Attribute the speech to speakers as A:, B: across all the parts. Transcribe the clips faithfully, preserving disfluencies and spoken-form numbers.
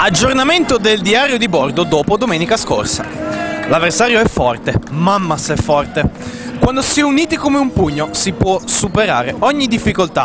A: Aggiornamento del diario di bordo dopo domenica scorsa. L'avversario è forte, mamma se è forte. Quando si è uniti come un pugno si può superare ogni difficoltà.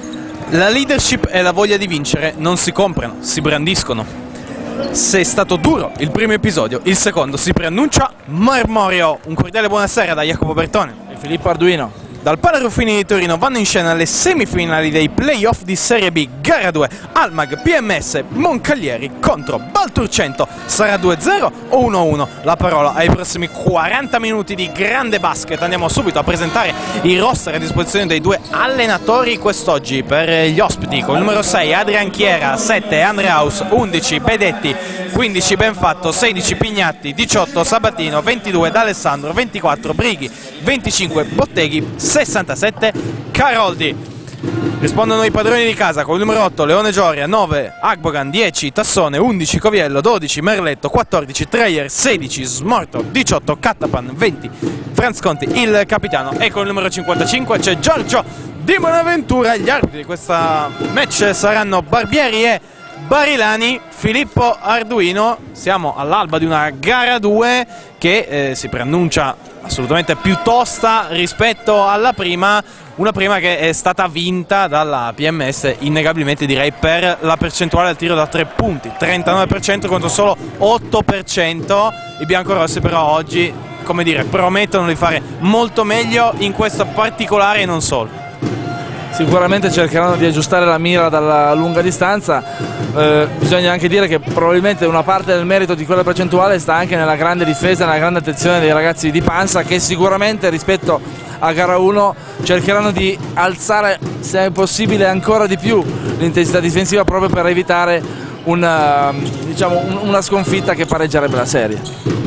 A: La leadership e la voglia di vincere non si comprano, si brandiscono. Se è stato duro il primo episodio, il secondo si preannuncia marmoreo. Un cordiale buonasera da Jacopo Bertone
B: e Filippo Arduino.
A: Dal Pala Ruffini di Torino vanno in scena le semifinali dei playoff di Serie B, gara due, Almag P M S Moncalieri contro Balturcento. Sarà due a zero o uno a uno? La parola ai prossimi quaranta minuti di grande basket. Andiamo subito a presentare i roster a disposizione dei due allenatori quest'oggi. Per gli ospiti, con il numero sei Adrian Chiera, sette Andreaus, undici Bedetti, quindici Benfatto, sedici Pignatti, diciotto Sabatino, ventidue D'Alessandro, ventiquattro Brighi, venticinque Botteghi, sessantasette Caroldi. Rispondono i padroni di casa con il numero otto Leone Gioria, nove Agbogan, dieci Tassone, undici Coviello, dodici Merletto, quattordici Treyer, sedici Smorto, diciotto Cattapan, venti Franz Conti, il capitano, e con il numero cinquantacinque c'è Giorgio Di Bonaventura. Gli arbitri di questa match saranno Barbieri e Barilani. Filippo Arduino, siamo all'alba di una gara due che eh, si preannuncia assolutamente più tosta rispetto alla prima, una prima che è stata vinta dalla P M S innegabilmente, direi, per la percentuale al tiro da tre punti, trentanove per cento contro solo otto per cento. I biancorossi però oggi, come dire, promettono di fare molto meglio in questo particolare e non solo.
B: Sicuramente cercheranno di aggiustare la mira dalla lunga distanza. Eh, bisogna anche dire che probabilmente una parte del merito di quella percentuale sta anche nella grande difesa e nella grande attenzione dei ragazzi di Pansa, che sicuramente rispetto a gara uno cercheranno di alzare, se è possibile, ancora di più l'intensità difensiva, proprio per evitare una, diciamo, una sconfitta che pareggerebbe la serie.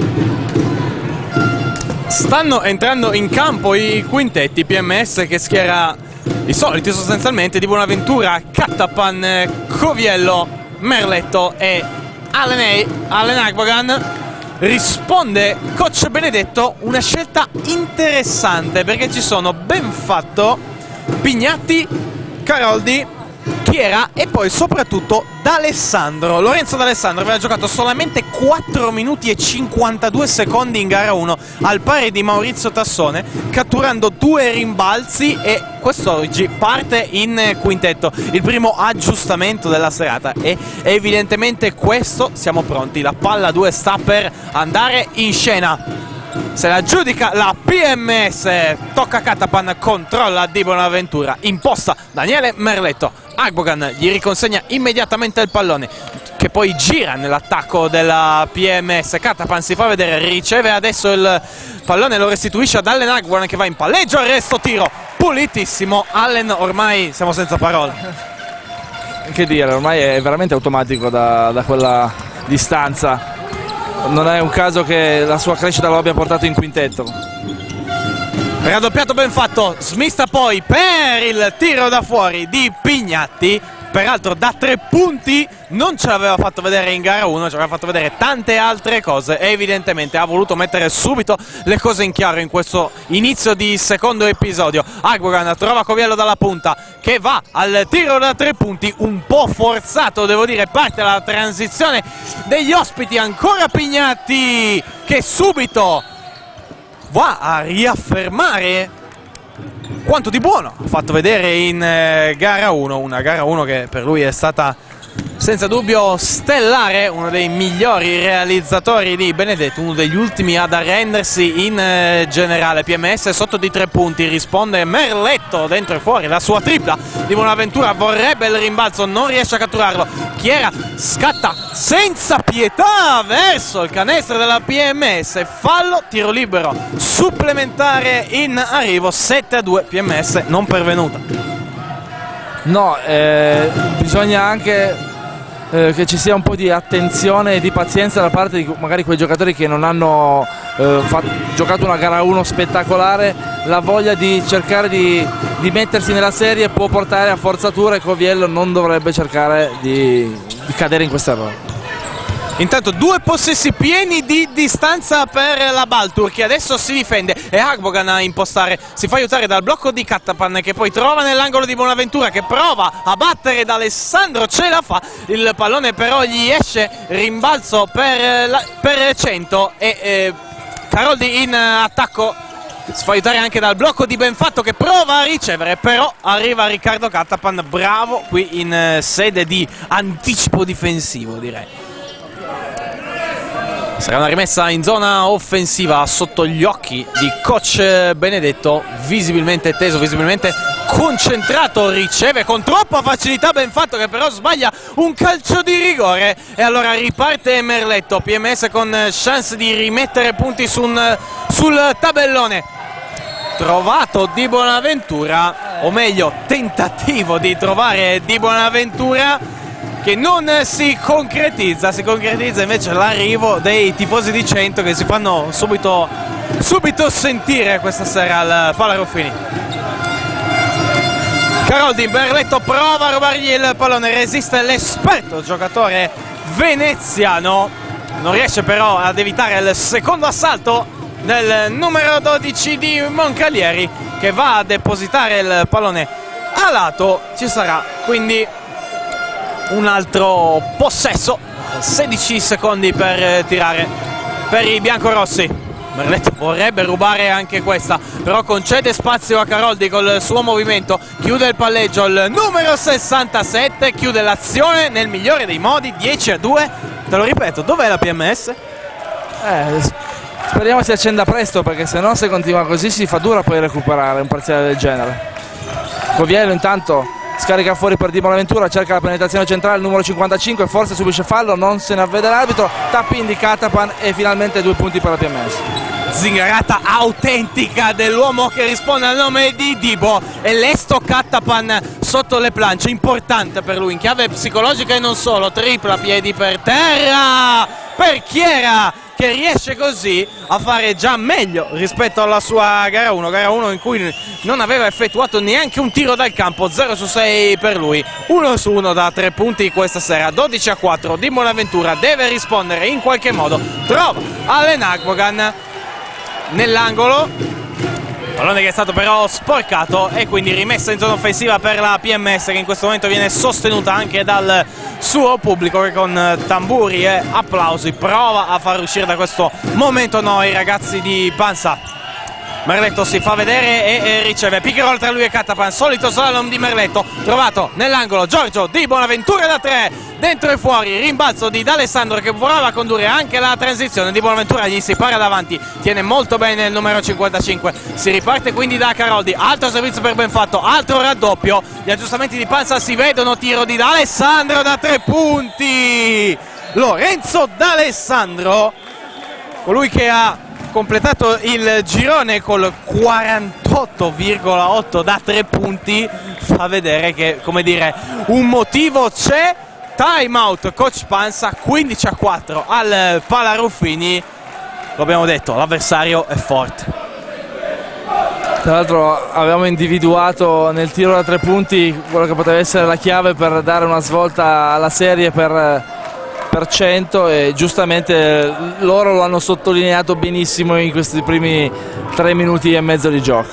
A: Stanno entrando in campo i quintetti P M S, che schiera i soliti sostanzialmente: Di Bonaventura, Cattapan, Coviello, Merletto e Allen, Allen Agbogan. Risponde coach Benedetto, una scelta interessante perché ci sono Benfatto, Pignatti, Caroldi, Chiera e poi soprattutto D'Alessandro. Lorenzo D'Alessandro aveva giocato solamente quattro minuti e cinquantadue secondi in gara uno, al pari di Maurizio Tassone, catturando due rimbalzi, e quest'oggi parte in quintetto. Il primo aggiustamento della serata e evidentemente questo, siamo pronti, la palla due sta per andare in scena. Se la giudica la P M S, tocca Cattapan, controlla Di Bonaventura, imposta Daniele Merletto. Agbogan gli riconsegna immediatamente il pallone, che poi gira nell'attacco della P M S. Cattapan si fa vedere, riceve adesso il pallone, lo restituisce ad Allen Agbogan, che va in palleggio, arresto, tiro pulitissimo. Allen, ormai siamo senza parole.
B: Che dire, ormai è veramente automatico da, da quella distanza. Non è un caso che la sua crescita lo abbia portato in quintetto.
A: Raddoppiato Benfatto, smista poi per il tiro da fuori di Pignatti, peraltro da tre punti. Non ce l'aveva fatto vedere in gara uno, ci aveva fatto vedere tante altre cose e evidentemente ha voluto mettere subito le cose in chiaro in questo inizio di secondo episodio. Agbogan trova Coviello dalla punta, che va al tiro da tre punti, un po' forzato devo dire. Parte la transizione degli ospiti, ancora Pignatti, che subito va a riaffermare quanto di buono ha fatto vedere in eh, gara uno, una gara uno che per lui è stata senza dubbio stellare, uno dei migliori realizzatori di Benedetto, uno degli ultimi ad arrendersi in eh, generale. P M S sotto di tre punti, risponde Merletto, dentro e fuori la sua tripla. Di Bonaventura vorrebbe il rimbalzo, non riesce a catturarlo. Chiera scatta senza pietà verso il canestro della P M S, fallo, tiro libero supplementare in arrivo. Sette a due, P M S non pervenuta.
B: No, eh, bisogna anche eh, che ci sia un po' di attenzione e di pazienza da parte di magari quei giocatori che non hanno eh, fatto, giocato una gara uno spettacolare. La voglia di cercare di, di mettersi nella serie può portare a forzatura, e Coviello non dovrebbe cercare di, di cadere in questo errore.
A: Intanto due possessi pieni di distanza per la Baltur, che adesso si difende, e Agbogan a impostare, si fa aiutare dal blocco di Kattapan, che poi trova nell'angolo di Bonaventura, che prova a battere da Alessandro, ce la fa, il pallone però gli esce, rimbalzo per, la, per cento e eh, Caroldi in attacco, si fa aiutare anche dal blocco di Benfatto, che prova a ricevere, però arriva Riccardo Kattapan, bravo qui in eh, sede di anticipo difensivo, direi. Sarà una rimessa in zona offensiva sotto gli occhi di coach Benedetto, visibilmente teso, visibilmente concentrato, riceve con troppa facilità Benfatto, che però sbaglia un calcio di rigore, e allora riparte Merletto, P M S con chance di rimettere punti su un, sul tabellone. Trovato Di Bonaventura, o meglio tentativo di trovare Di Bonaventura, che non si concretizza, si concretizza invece l'arrivo dei tifosi di Cento, che si fanno subito, subito sentire questa sera al Pala Ruffini. Caroldi, Merletto prova a rubargli il pallone, resiste l'esperto giocatore veneziano, non riesce però ad evitare il secondo assalto del numero dodici di Moncalieri, che va a depositare il pallone a lato. Ci sarà quindi un altro possesso, sedici secondi per tirare per i biancorossi. Merletto vorrebbe rubare anche questa, però concede spazio a Caroldi col suo movimento, chiude il palleggio il numero sessantasette, chiude l'azione nel migliore dei modi, dieci a due. Te lo ripeto, dov'è la P M S?
B: Eh, speriamo si accenda presto, perché se no, se continua così si fa dura poi recuperare un parziale del genere. Coviello intanto scarica fuori per Di Bonaventura, cerca la penetrazione centrale, il numero cinquantacinque, forse subisce fallo, non se ne avvede l'arbitro, tappi di Kattapan e finalmente due punti per la P M S.
A: Zingarata autentica dell'uomo che risponde al nome di Dibo, e lesto Kattapan sotto le planche, importante per lui in chiave psicologica e non solo, tripla piedi per terra per Chiera, che riesce così a fare già meglio rispetto alla sua gara uno, gara uno in cui non aveva effettuato neanche un tiro dal campo, zero su sei per lui, uno su uno da tre punti questa sera, dodici a quattro. Di Bonaventura deve rispondere in qualche modo, trova Allen Agbogan nell'angolo, pallone che è stato però sporcato, e quindi rimessa in zona offensiva per la P M S, che in questo momento viene sostenuta anche dal suo pubblico, che con tamburi e applausi prova a far uscire da questo momento no i ragazzi di Pansa. Merletto si fa vedere e, e riceve pick and roll tra lui e Kattapan, solito slalom di Merletto, trovato nell'angolo Giorgio Di Bonaventura da tre, dentro e fuori, rimbalzo di D'Alessandro, che prova a condurre anche la transizione. Di Bonaventura gli si para davanti, tiene molto bene il numero cinquantacinque, si riparte quindi da Caroldi, altro servizio per Benfatto, altro raddoppio, gli aggiustamenti di Pansa si vedono, tiro di D'Alessandro da tre punti, Lorenzo D'Alessandro, colui che ha completato il girone col quarantotto virgola otto da tre punti, fa vedere che, come dire, un motivo c'è. Time out coach Pansa, quindici a quattro al Pala Ruffini, lo abbiamo detto, l'avversario è forte.
B: Tra l'altro avevamo individuato nel tiro da tre punti quello che poteva essere la chiave per dare una svolta alla serie per per cento, e giustamente loro lo hanno sottolineato benissimo in questi primi tre minuti e mezzo di gioco.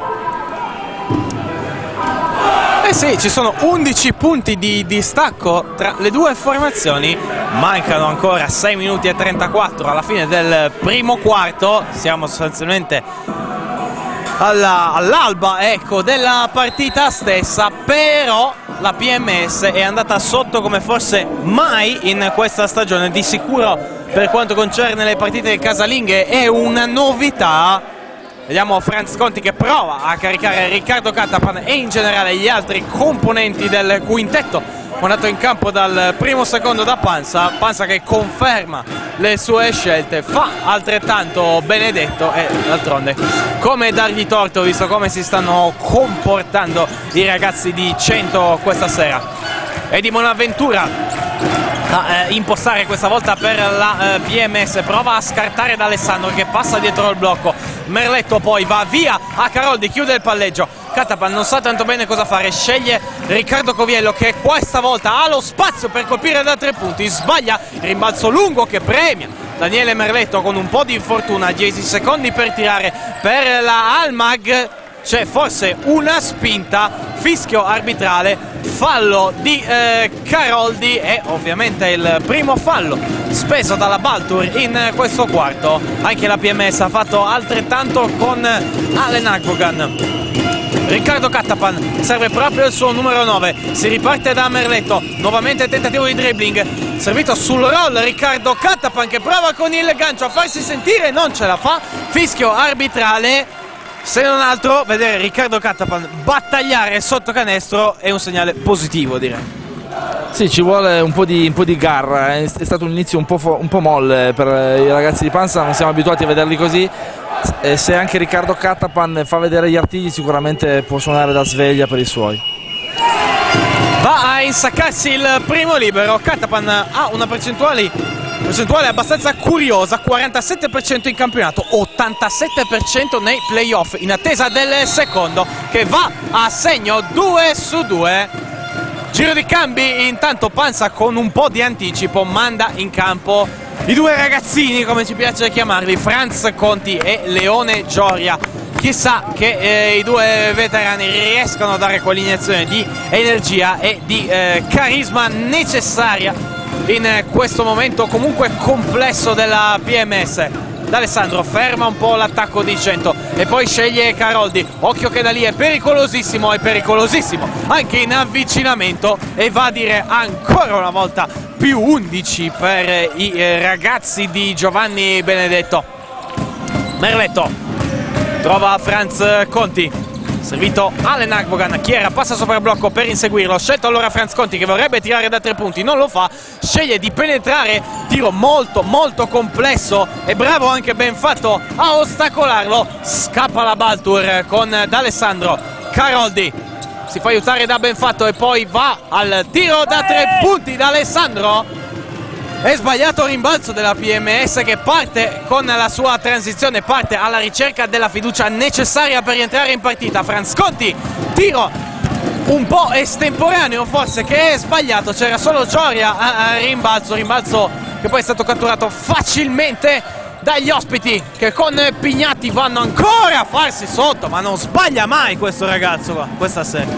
A: Eh sì, ci sono undici punti di distacco tra le due formazioni, mancano ancora sei minuti e trentaquattro alla fine del primo quarto, siamo sostanzialmente all'alba, ecco, della partita stessa, però la P M S è andata sotto come forse mai in questa stagione, di sicuro per quanto concerne le partite casalinghe è una novità. Vediamo Franz Conti che prova a caricare Riccardo Kattapan e in generale gli altri componenti del quintetto mandato in campo dal primo secondo da Pansa, Pansa che conferma le sue scelte, fa altrettanto Benedetto, e d'altronde come dargli torto visto come si stanno comportando i ragazzi di Cento questa sera. E Di Bonaventura a eh, impostare questa volta per la eh, P M S, prova a scartare da Alessandro che passa dietro il blocco, Merletto poi va via a Caroldi, chiude il palleggio, Kattapan non sa tanto bene cosa fare, sceglie Riccardo Coviello che questa volta ha lo spazio per colpire da tre punti, sbaglia, rimbalzo lungo che premia Daniele Merletto con un po' di fortuna, dieci secondi per tirare per la Almag, c'è forse una spinta, fischio arbitrale, fallo di eh, Caroldi e ovviamente il primo fallo speso dalla Baltur in questo quarto. Anche la P M S ha fatto altrettanto con Alen Agbogan. Riccardo Kattapan serve proprio il suo numero nove, si riparte da Merletto, nuovamente tentativo di dribbling, servito sul roll Riccardo Kattapan che prova con il gancio a farsi sentire, non ce la fa, fischio arbitrale. Se non altro, vedere Riccardo Kattapan battagliare sotto canestro è un segnale positivo, direi.
B: Sì, ci vuole un po' di, un po' di garra, è stato un inizio un po', un po' molle per i ragazzi di Pansa, non siamo abituati a vederli così, e se anche Riccardo Kattapan fa vedere gli artigli sicuramente può suonare da sveglia per i suoi.
A: Va a insaccarsi il primo libero, Kattapan ha una percentuale Percentuale abbastanza curiosa, quarantasette per cento in campionato, ottantasette per cento nei playoff, in attesa del secondo che va a segno due su due. Giro di cambi, intanto Pansa con un po' di anticipo manda in campo i due ragazzini, come ci piace chiamarli, Franz Conti e Leone Gioria. Chissà che eh, i due veterani riescano a dare quell'iniezione di energia e di eh, carisma necessaria in questo momento comunque complesso della P M S. D'Alessandro ferma un po' l'attacco di cento e poi sceglie Caroldi, occhio che da lì è pericolosissimo, è pericolosissimo anche in avvicinamento, e va a dire ancora una volta più undici per i eh, ragazzi di Giovanni Benedetto. Merletto trova Franz Conti, servito Alen Agbogan, Chiera passa sopra il blocco per inseguirlo, scelto allora Franz Conti che vorrebbe tirare da tre punti, non lo fa, sceglie di penetrare, tiro molto molto complesso e bravo anche ben fatto a ostacolarlo, scappa la Baltur con D'Alessandro, Caroldi si fa aiutare da Benfatto e poi va al tiro da tre punti D'Alessandro. È sbagliato il rimbalzo della P M S che parte con la sua transizione, parte alla ricerca della fiducia necessaria per rientrare in partita. Franz Conti, tiro un po' estemporaneo forse che è sbagliato, c'era solo Gioria a, a rimbalzo, rimbalzo che poi è stato catturato facilmente dagli ospiti che con Pignatti vanno ancora a farsi sotto, ma non sbaglia mai questo ragazzo qua, questa sera.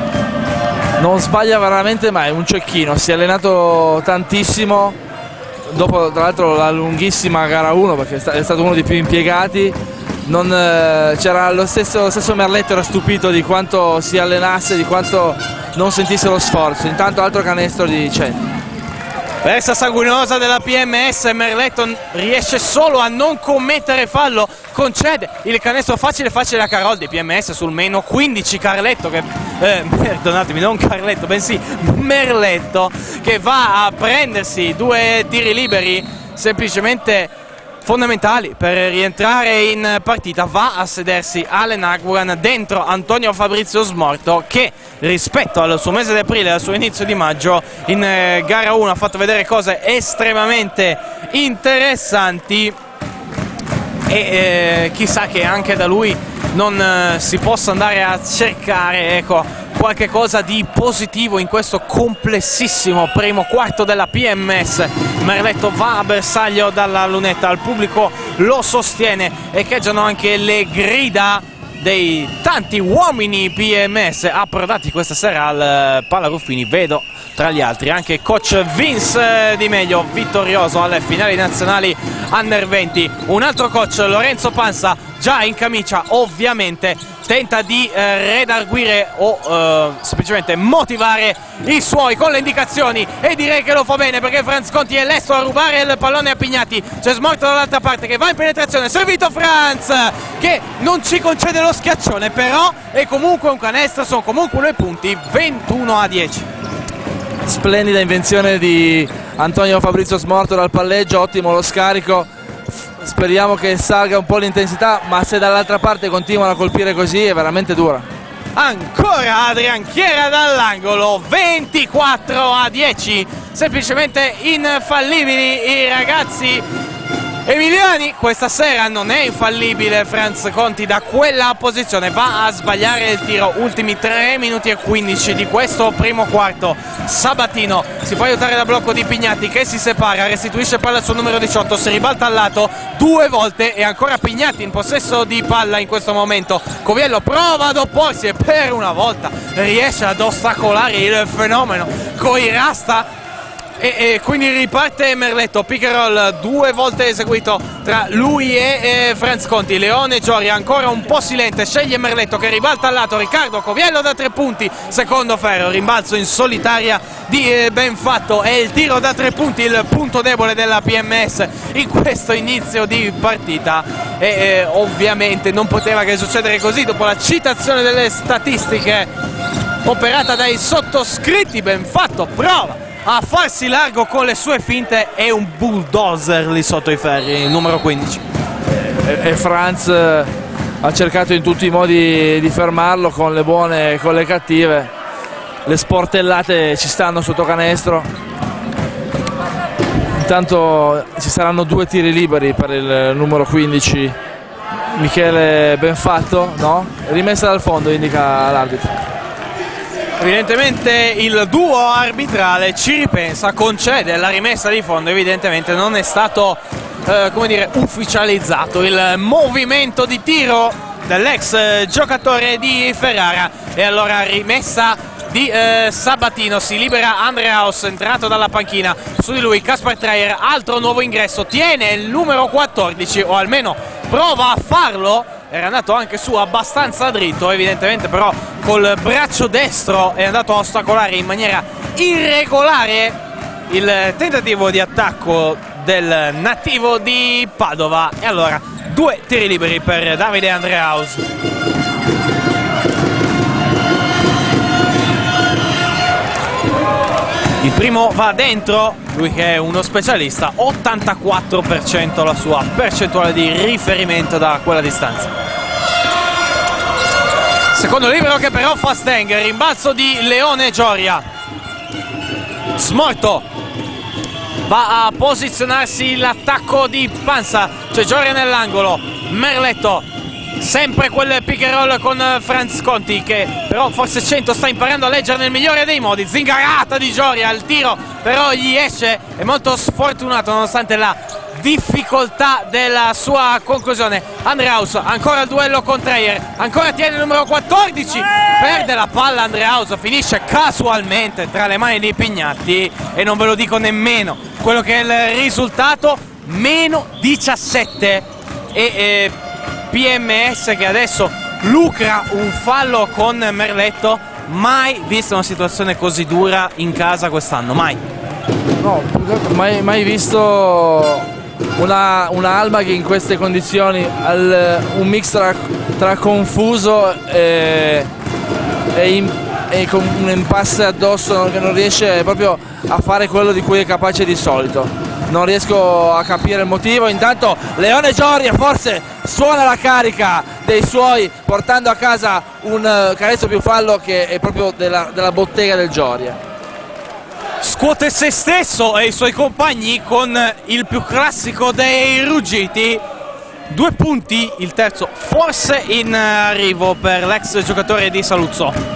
B: Non sbaglia veramente mai, un cecchino, si è allenato tantissimo. Dopo tra l'altro la lunghissima gara uno, perché è stato uno dei più impiegati, eh, c'era lo stesso, lo stesso Merletto era stupito di quanto si allenasse, di quanto non sentisse lo sforzo. Intanto altro canestro di cento.
A: Persa sanguinosa della P M S, Merletto riesce solo a non commettere fallo, concede il canestro facile facile a Caroldi, P M S sul meno quindici, Carletto che, eh, perdonatemi, non Carletto, bensì Merletto che va a prendersi due tiri liberi semplicemente fondamentali per rientrare in partita. Va a sedersi Alen Agbogan dentro Antonio Fabrizio Smorto che rispetto al suo mese di aprile e al suo inizio di maggio in eh, gara uno ha fatto vedere cose estremamente interessanti e eh, chissà che anche da lui non eh, si possa andare a cercare, ecco, qualche cosa di positivo in questo complessissimo primo quarto della P M S. Merletto va a bersaglio dalla lunetta, il pubblico lo sostiene, echeggiano anche le grida dei tanti uomini P M S approdati questa sera al Pala Ruffini. Vedo tra gli altri anche coach Vince Di Meglio, vittorioso alle finali nazionali Under venti. Un altro coach, Lorenzo Pansa, già in camicia, ovviamente tenta di eh, redarguire o eh, semplicemente motivare i suoi con le indicazioni, e direi che lo fa bene perché Franz Conti è lesto a rubare il pallone a Pignatti. C'è Smorto dall'altra parte che va in penetrazione, servito Franz che non ci concede lo schiaccione, però è comunque un canestro, sono comunque due punti, ventuno a dieci.
B: Splendida invenzione di Antonio Fabrizio Smorto dal palleggio, ottimo lo scarico, speriamo che salga un po' l'intensità, ma se dall'altra parte continuano a colpire così è veramente dura.
A: Ancora Adrian Chiera dall'angolo, ventiquattro a dieci, semplicemente infallibili i ragazzi Emiliani questa sera non è infallibile. Franz Conti da quella posizione va a sbagliare il tiro. Ultimi tre minuti e quindici di questo primo quarto. Sabatino si fa aiutare da blocco di Pignatti che si separa, restituisce palla al suo numero diciotto, si ribalta al lato due volte e ancora Pignatti in possesso di palla in questo momento. Coviello prova ad opporsi e per una volta riesce ad ostacolare il fenomeno coi rasta. E, e quindi riparte Merletto, pick and roll due volte eseguito tra lui e, e Franz Conti. Leone Gioria ancora un po' silente, sceglie Merletto che ribalta al lato. Riccardo Coviello da tre punti, secondo ferro, rimbalzo in solitaria di eh, Benfatto. È il tiro da tre punti il punto debole della P M S in questo inizio di partita e eh, ovviamente non poteva che succedere così dopo la citazione delle statistiche operata dai sottoscritti. Benfatto prova a farsi largo con le sue finte e un bulldozer lì sotto i ferri, il numero quindici.
B: E, e Franz ha cercato in tutti i modi di fermarlo con le buone e con le cattive. Le sportellate ci stanno sotto canestro. Intanto ci saranno due tiri liberi per il numero quindici Michele Benfatto, no? Rimessa dal fondo, indica l'arbitro.
A: Evidentemente il duo arbitrale ci ripensa, concede la rimessa di fondo. Evidentemente non è stato eh, come dire, ufficializzato il movimento di tiro dell'ex giocatore di Ferrara e allora rimessa di eh, Sabatino. Si libera Andreaus, entrato dalla panchina, su di lui Kaspar Dreyer, altro nuovo ingresso, tiene il numero quattordici o almeno prova a farlo. Era andato anche su abbastanza dritto, evidentemente però col braccio destro è andato a ostacolare in maniera irregolare il tentativo di attacco del nativo di Padova. E allora due tiri liberi per Davide Andreaus. Il primo va dentro, lui che è uno specialista, ottantaquattro per cento la sua percentuale di riferimento da quella distanza. Secondo libero che però fa Stenger, rimbalzo di Leone Gioria. Smorto va a posizionarsi l'attacco di Pansa, c'è Gioria nell'angolo, Merletto. Sempre quel pick and roll con Franz Conti che però forse cento sta imparando a leggere nel migliore dei modi. Zingarata di Gioria, il tiro però gli esce, è molto sfortunato nonostante la difficoltà della sua conclusione. Andreaus ancora il duello con Dreyer, ancora tiene il numero quattordici, perde la palla Andreaus, finisce casualmente tra le mani di Pignatti e non ve lo dico nemmeno quello che è il risultato, meno diciassette. E eh, P M S che adesso lucra un fallo con Merletto. Mai visto una situazione così dura in casa quest'anno, mai.
B: No, mai, mai visto una, una Alma che in queste condizioni, al, un mix tra, tra confuso e, e, in, e con un impasse addosso che non riesce proprio a fare quello di cui è capace di solito. Non riesco a capire il motivo. Intanto Leone Gioria forse suona la carica dei suoi, portando a casa un canestro più fallo che è proprio della, della bottega del Gioria.
A: Scuote se stesso e i suoi compagni con il più classico dei ruggiti. Due punti, il terzo forse in arrivo per l'ex giocatore di Saluzzo.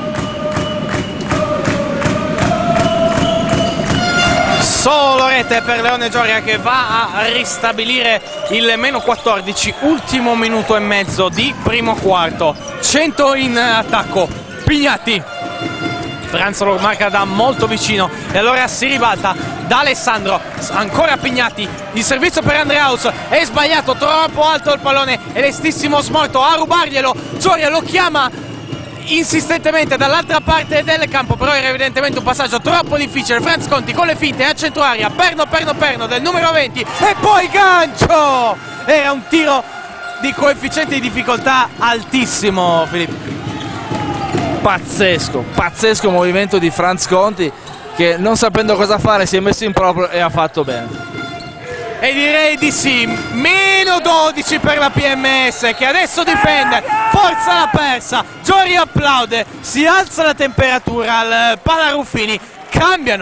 A: Solo rete per Leone Gioria che va a ristabilire il meno quattordici, ultimo minuto e mezzo di primo quarto. cento in attacco, Pignatti. Franz lo marca da molto vicino e allora si ribalta da Alessandro, ancora Pignatti, il servizio per Andreaus, è sbagliato, troppo alto il pallone e lestissimo Smorto a rubarglielo. Gioria lo chiama insistentemente dall'altra parte del campo, però era evidentemente un passaggio troppo difficile. Franz Conti con le finte a centro aria, perno perno perno del numero venti e poi gancio. Era un tiro di coefficiente di difficoltà altissimo, Filippo.
B: Pazzesco, pazzesco movimento di Franz Conti che non sapendo cosa fare si è messo in proprio e ha fatto bene.
A: E direi di sì, meno dodici per la P M S che adesso difende, forza l'ha persa, Gioria applaude, si alza la temperatura al Pala Ruffini, cambiano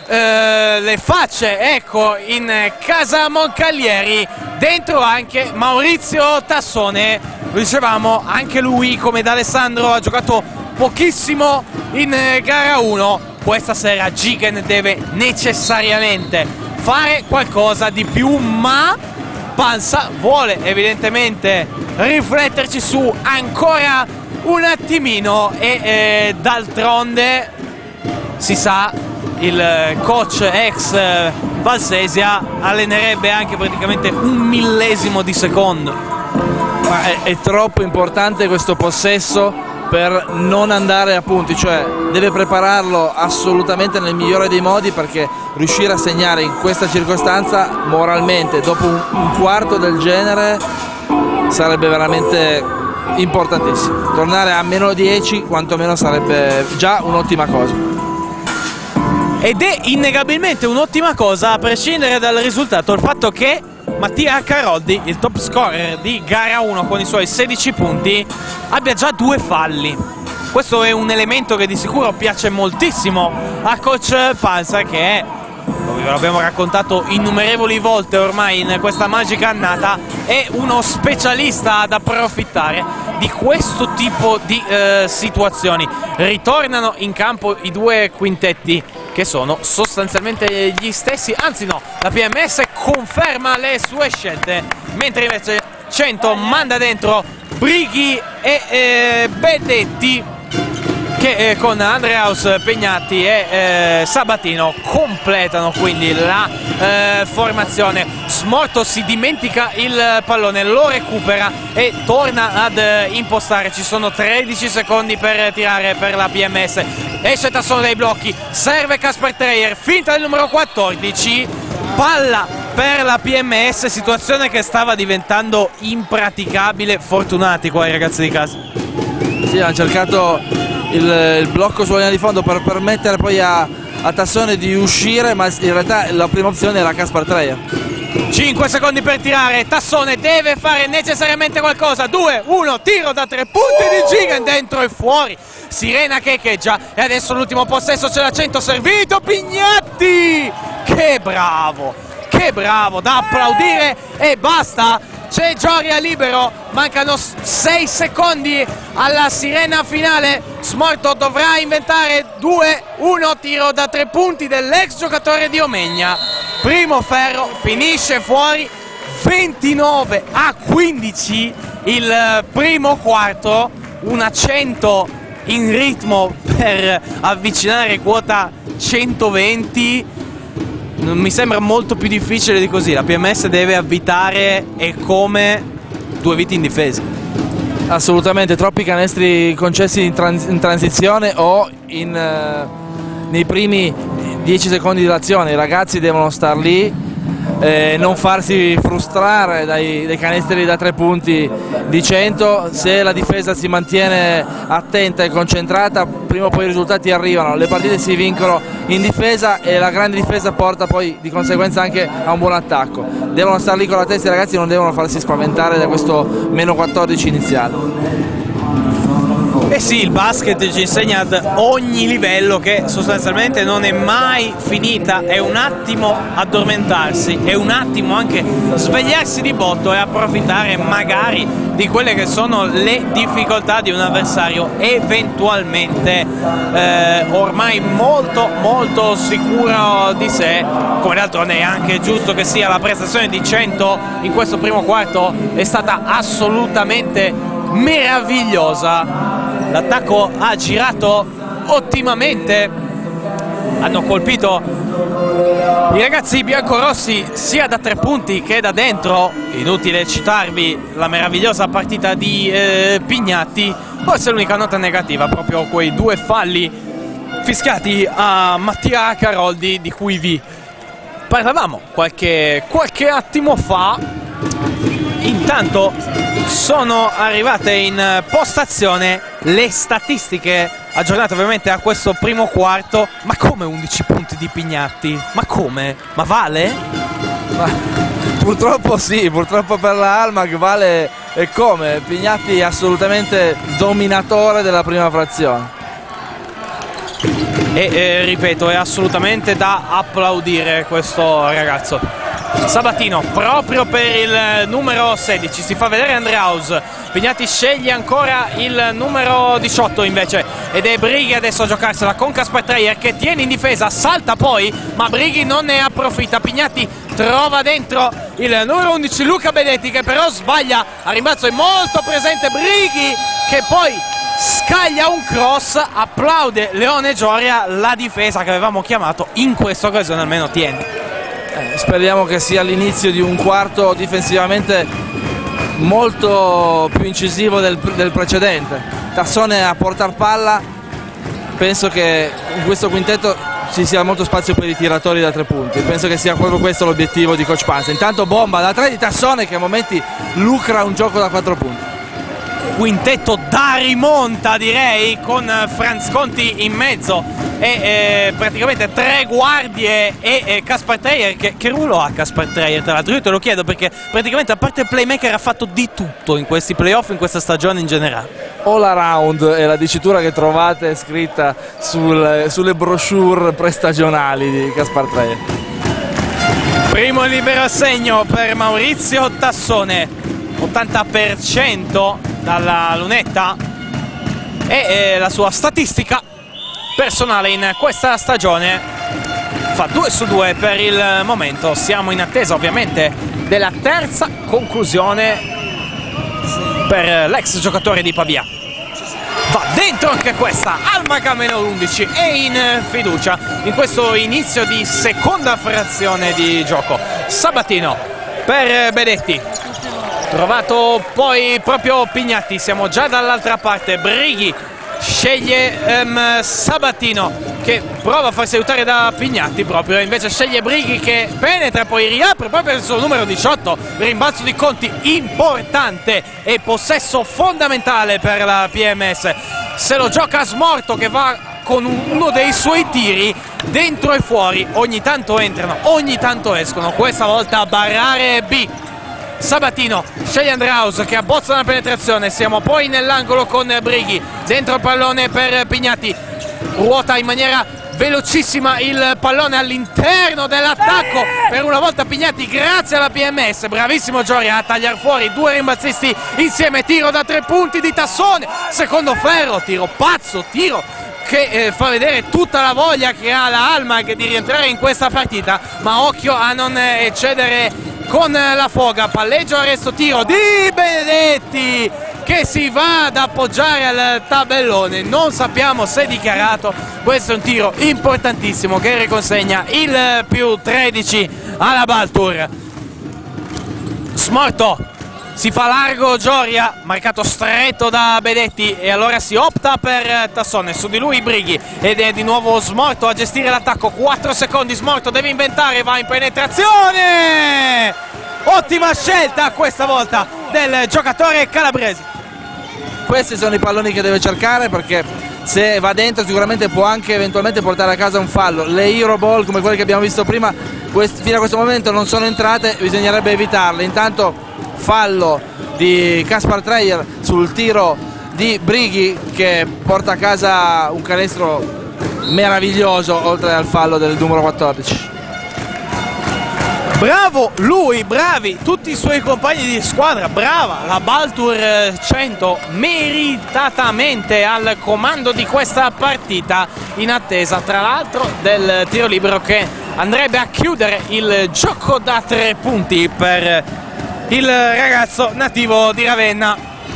A: eh, le facce, ecco, in casa Moncalieri. Dentro anche Maurizio Tassone, lo dicevamo, anche lui come D'Alessandro ha giocato pochissimo in gara uno. Questa sera Gigen deve necessariamente fare qualcosa di più, ma Pansa vuole evidentemente rifletterci su ancora un attimino e eh, d'altronde si sa, il coach ex Valsesia allenerebbe anche praticamente un millesimo di secondo.
B: Ma è, è troppo importante questo possesso per non andare a punti, cioè deve prepararlo assolutamente nel migliore dei modi, perché riuscire a segnare in questa circostanza moralmente dopo un, un quarto del genere sarebbe veramente importantissimo. Tornare a meno dieci quantomeno sarebbe già un'ottima cosa.
A: Ed è innegabilmente un'ottima cosa, a prescindere dal risultato, il fatto che Mattia Caroldi, il top scorer di gara uno con i suoi sedici punti, abbia già due falli. Questo è un elemento che di sicuro piace moltissimo a coach Pansa, che è, come ve l'abbiamo raccontato innumerevoli volte ormai in questa magica annata, è uno specialista ad approfittare di questo tipo di eh, situazioni. Ritornano in campo i due quintetti che sono sostanzialmente gli stessi, anzi no, la P M S conferma le sue scelte, mentre invece cento manda dentro Brighi e eh, Bedetti, che eh, con Andreaus, Pegnatti e eh, Sabatino completano quindi la eh, formazione. Smorto si dimentica il pallone, lo recupera e torna ad eh, impostare. Ci sono tredici secondi per tirare per la P M S. Esce Tassone dai blocchi, serve Casper Treyer, finta del numero quattordici, palla per la P M S, situazione che stava diventando impraticabile. Fortunati qua i ragazzi di casa.
B: Sì, hanno cercato il, il blocco sulla linea di fondo per permettere poi a, a Tassone di uscire, ma in realtà la prima opzione era Casper Treyer.
A: cinque secondi per tirare, Tassone deve fare necessariamente qualcosa. Due, uno, tiro da tre punti di Gigen, dentro e fuori. Sirena che echeggia e adesso l'ultimo possesso, c'è la cento, servito Pignatti, che bravo, che bravo, da applaudire e basta. C'è Gioria libero, mancano sei secondi alla sirena finale. Smorto dovrà inventare. Due uno, tiro da tre punti dell'ex giocatore di Omegna. Primo ferro, finisce fuori. Ventinove a quindici il primo quarto, una cento in ritmo per avvicinare quota centoventi. Mi sembra molto più difficile di così. La P M S deve avvitare e come due viti in difesa.
B: Assolutamente, troppi canestri concessi in, trans in transizione o in, uh, nei primi dieci secondi dell'azione. I ragazzi devono star lì, eh, non farsi frustrare dai, dai canestri da tre punti di cento. Se la difesa si mantiene attenta e concentrata, prima o poi i risultati arrivano. Le partite si vincono in difesa e la grande difesa porta poi di conseguenza anche a un buon attacco. Devono star lì con la testa, i ragazzi non devono farsi spaventare da questo meno quattordici iniziale.
A: Eh sì, il basket ci insegna ad ogni livello che sostanzialmente non è mai finita, è un attimo addormentarsi, è un attimo anche svegliarsi di botto e approfittare magari di quelle che sono le difficoltà di un avversario eventualmente eh, ormai molto molto sicuro di sé, come d'altronde è anche giusto che sia. La prestazione di cento in questo primo quarto è stata assolutamente meravigliosa. L'attacco ha girato ottimamente, hanno colpito i ragazzi biancorossi sia da tre punti che da dentro. Inutile citarvi la meravigliosa partita di eh, Pignatti. Forse l'unica nota negativa, proprio quei due falli fischiati a Mattia Caroldi di cui vi parlavamo qualche, qualche attimo fa. Intanto sono arrivate in postazione le statistiche aggiornate ovviamente a questo primo quarto. Ma come undici punti di Pignatti? Ma come? Ma vale?
B: Ma, purtroppo sì, purtroppo per la Almag vale e come. Pignatti è assolutamente dominatore della prima frazione.
A: e eh, ripeto, è assolutamente da applaudire questo ragazzo. Sabatino proprio per il numero sedici, si fa vedere Andreaus. Pignatti sceglie ancora il numero diciotto invece ed è Brighi adesso a giocarsela con Kaspartreier che tiene in difesa, salta poi ma Brighi non ne approfitta. Pignatti trova dentro il numero undici Luca Benedetti che però sbaglia, a rimbalzo è molto presente Brighi che poi scaglia un cross. Applaude Leone Gioria, la difesa che avevamo chiamato in questa occasione almeno tiene.
B: Eh, speriamo che sia l'inizio di un quarto difensivamente molto più incisivo del, del precedente. Tassone a portar palla, penso che in questo quintetto ci sia molto spazio per i tiratori da tre punti, penso che sia proprio questo l'obiettivo di Coach Panza. Intanto bomba da tre di Tassone che a momenti lucra un gioco da quattro punti.
A: Quintetto da rimonta direi, con Franz Conti in mezzo e eh, praticamente tre guardie e eh, Kaspartreier. Che, che ruolo ha Kaspartreier tra l'altro? Io te lo chiedo perché praticamente a parte il playmaker ha fatto di tutto in questi playoff, in questa stagione in generale.
B: All around è la dicitura che trovate scritta sul, sulle brochure prestagionali di Kaspartreier.
A: Primo libero assegno per Maurizio Tassone, ottanta per cento dalla lunetta e eh, la sua statistica personale in questa stagione fa due su due per il momento. Siamo in attesa ovviamente della terza conclusione per l'ex giocatore di Pavia. Va dentro anche questa, Almag a meno undici e in fiducia in questo inizio di seconda frazione di gioco. Sabatino per Benedetti, trovato poi proprio Pignatti, siamo già dall'altra parte. Brighi sceglie um, Sabatino che prova a farsi aiutare da Pignatti proprio, invece sceglie Brighi che penetra, poi riapre proprio il suo numero diciotto, rimbalzo di Conti importante e possesso fondamentale per la P M S. Se lo gioca Smorto che va con uno dei suoi tiri dentro e fuori, ogni tanto entrano, ogni tanto escono, questa volta a barrare B. Sabatino sceglie Andreaus che abbozza una penetrazione, siamo poi nell'angolo con Brighi, dentro il pallone per Pignatti, ruota in maniera velocissima il pallone all'interno dell'attacco per una volta Pignatti grazie alla P M S, bravissimo Gioria a tagliare fuori due rimbalzisti insieme, tiro da tre punti di Tassone, secondo ferro, tiro pazzo, tiro che eh, fa vedere tutta la voglia che ha la Almag di rientrare in questa partita, ma occhio a non eh, eccedere con la foga. Palleggio, arresto, tiro di Benedetti che si va ad appoggiare al tabellone, non sappiamo se dichiarato. Questo è un tiro importantissimo che riconsegna il più tredici alla Baltur. Smorto si fa largo Gioria, marcato stretto da Benedetti e allora si opta per Tassone, su di lui Brighi ed è di nuovo Smorto a gestire l'attacco. Quattro secondi, Smorto deve inventare, va in penetrazione, ottima scelta questa volta del giocatore calabrese.
B: Questi sono i palloni che deve cercare, perché se va dentro sicuramente può anche eventualmente portare a casa un fallo. Le hero ball come quelle che abbiamo visto prima fino a questo momento non sono entrate, bisognerebbe evitarle. Intanto fallo di Kaspartreier sul tiro di Brighi che porta a casa un canestro meraviglioso, oltre al fallo del numero quattordici.
A: Bravo lui, bravi tutti i suoi compagni di squadra, brava la Baltur cento, meritatamente al comando di questa partita, in attesa tra l'altro del tiro libero che andrebbe a chiudere il gioco da tre punti per il ragazzo nativo di Ravenna.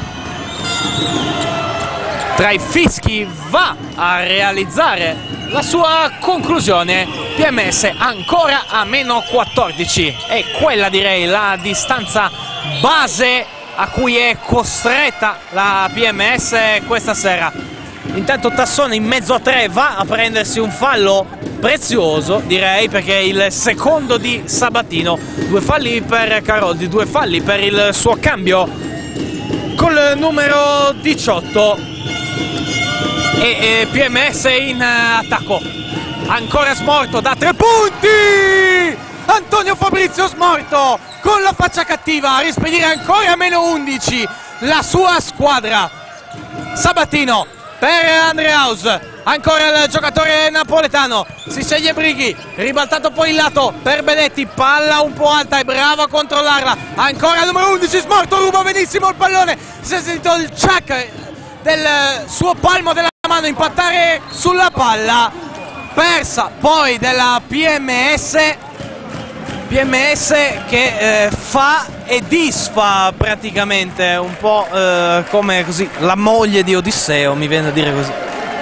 A: Tra i fischi va a realizzare la sua conclusione. P M S ancora a meno quattordici, è quella direi la distanza base a cui è costretta la P M S questa sera. Intanto Tassone in mezzo a tre va a prendersi un fallo prezioso direi, perché è il secondo di Sabatino, due falli per Caroldi, due falli per il suo cambio col numero diciotto e, e P M S in attacco. Ancora Smorto da tre punti, Antonio Fabrizio Smorto con la faccia cattiva a rispedire ancora a meno undici la sua squadra. Sabatino per Andreaus, ancora il giocatore napoletano, si sceglie Brighi, ribaltato poi il lato per Benetti, palla un po' alta, è bravo a controllarla, ancora il numero undici Smorto, ruba benissimo il pallone, si è sentito il chuck del suo palmo della mano impattare sulla palla, persa poi della P M S, P M S che eh, fa e disfa praticamente, un po' eh, come così la moglie di Odisseo, mi viene a dire così.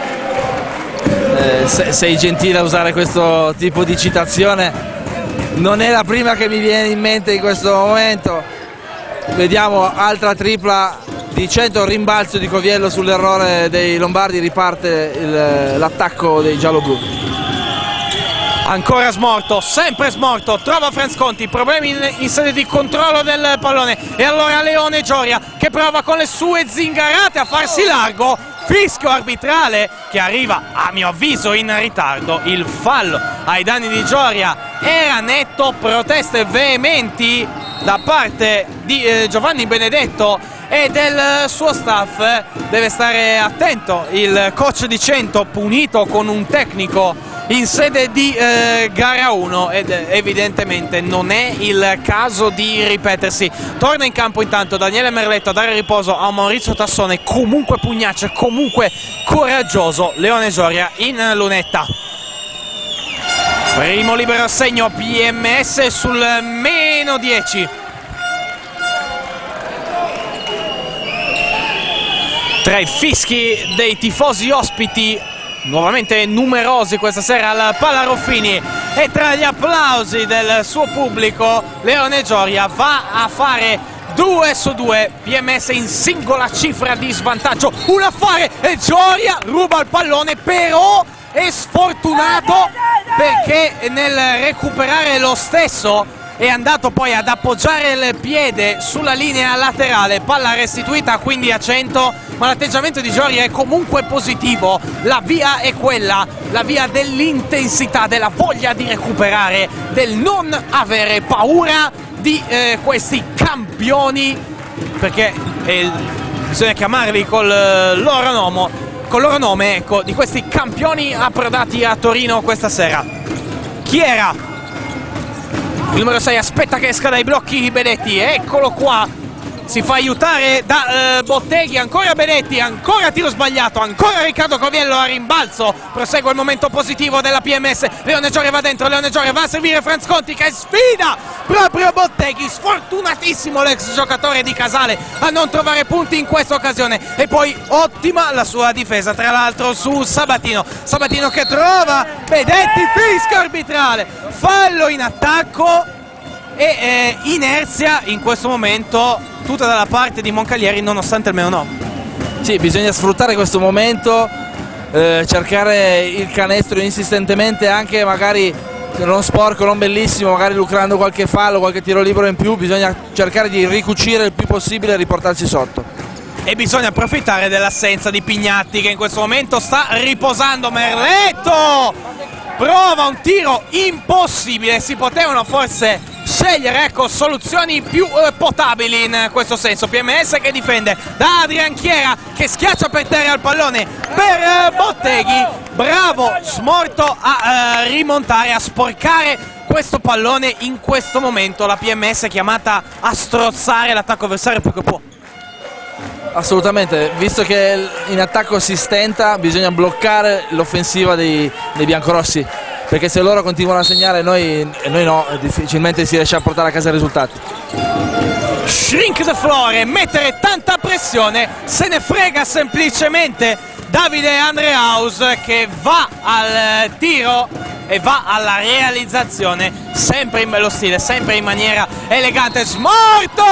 B: Eh, se, sei gentile a usare questo tipo di citazione, non è la prima che mi viene in mente in questo momento. Vediamo altra tripla di cento, rimbalzo di Coviello sull'errore dei Lombardi, riparte l'attacco dei gialloblu.
A: Ancora Smorto, sempre Smorto, trova Franzconti, problemi in, in sede di controllo del pallone e allora Leone Gioria che prova con le sue zingarate a farsi largo, fischio arbitrale che arriva a mio avviso in ritardo, il fallo ai danni di Gioria era netto, proteste veementi da parte di eh, Giovanni Benedetto e del suo staff, deve stare attento il coach di Cento, punito con un tecnico in sede di eh, gara uno ed evidentemente non è il caso di ripetersi. Torna in campo intanto Daniele Merletto a dare riposo a Maurizio Tassone, comunque pugnace, comunque coraggioso Leone Gioria in lunetta. Primo libero assegno P M S sul meno dieci. Tra i fischi dei tifosi ospiti, nuovamente numerosi questa sera al Pala Ruffini, e tra gli applausi del suo pubblico Leone Gioria va a fare due su due, P M S in singola cifra di svantaggio, un affare e Gioria ruba il pallone, però è sfortunato perché nel recuperare lo stesso è andato poi ad appoggiare il piede sulla linea laterale, palla restituita quindi a Cento, ma l'atteggiamento di Gioria è comunque positivo, la via è quella, la via dell'intensità, della voglia di recuperare, del non avere paura di eh, questi campioni, perché eh, bisogna chiamarli col eh, loro nome, col loro nome, ecco, di questi campioni approdati a Torino questa sera. Chi era? Il numero sei aspetta che esca dai blocchi Benetti, eccolo qua, si fa aiutare da eh, Botteghi, ancora Benetti, ancora tiro sbagliato, ancora Riccardo Coviello a rimbalzo, prosegue il momento positivo della P M S, Leone Gioria va dentro, Leone Gioria va a servire Franzconti che sfida proprio Botteghi, sfortunatissimo l'ex giocatore di Casale a non trovare punti in questa occasione, e poi ottima la sua difesa tra l'altro su Sabatino, Sabatino che trova Benetti, fischio arbitrale, fallo in attacco e eh, inerzia in questo momento tutta dalla parte di Moncalieri nonostante il meno no.
B: Sì, bisogna sfruttare questo momento, eh, cercare il canestro insistentemente, anche magari non sporco, non bellissimo, magari lucrando qualche fallo, qualche tiro libero in più, bisogna cercare di ricucire il più possibile e riportarsi sotto.
A: E bisogna approfittare dell'assenza di Pignatti che in questo momento sta riposando. Merletto prova un tiro impossibile, si potevano forse scegliere, ecco, soluzioni più eh, potabili in questo senso. P M S che difende da Adrian Chiera che schiaccia per terra il pallone per eh, Botteghi, bravo Smorto a eh, rimontare, a sporcare questo pallone. In questo momento la P M S è chiamata a strozzare l'attacco avversario più che può.
B: Assolutamente, visto che in attacco si stenta bisogna bloccare l'offensiva dei, dei biancorossi, perché se loro continuano a segnare noi, noi no, difficilmente si riesce a portare a casa i risultati.
A: Shrink the floor, mettere tanta pressione, se ne frega semplicemente Davide Andreaus che va al tiro e va alla realizzazione, sempre in bello stile, sempre in maniera elegante. Smorto!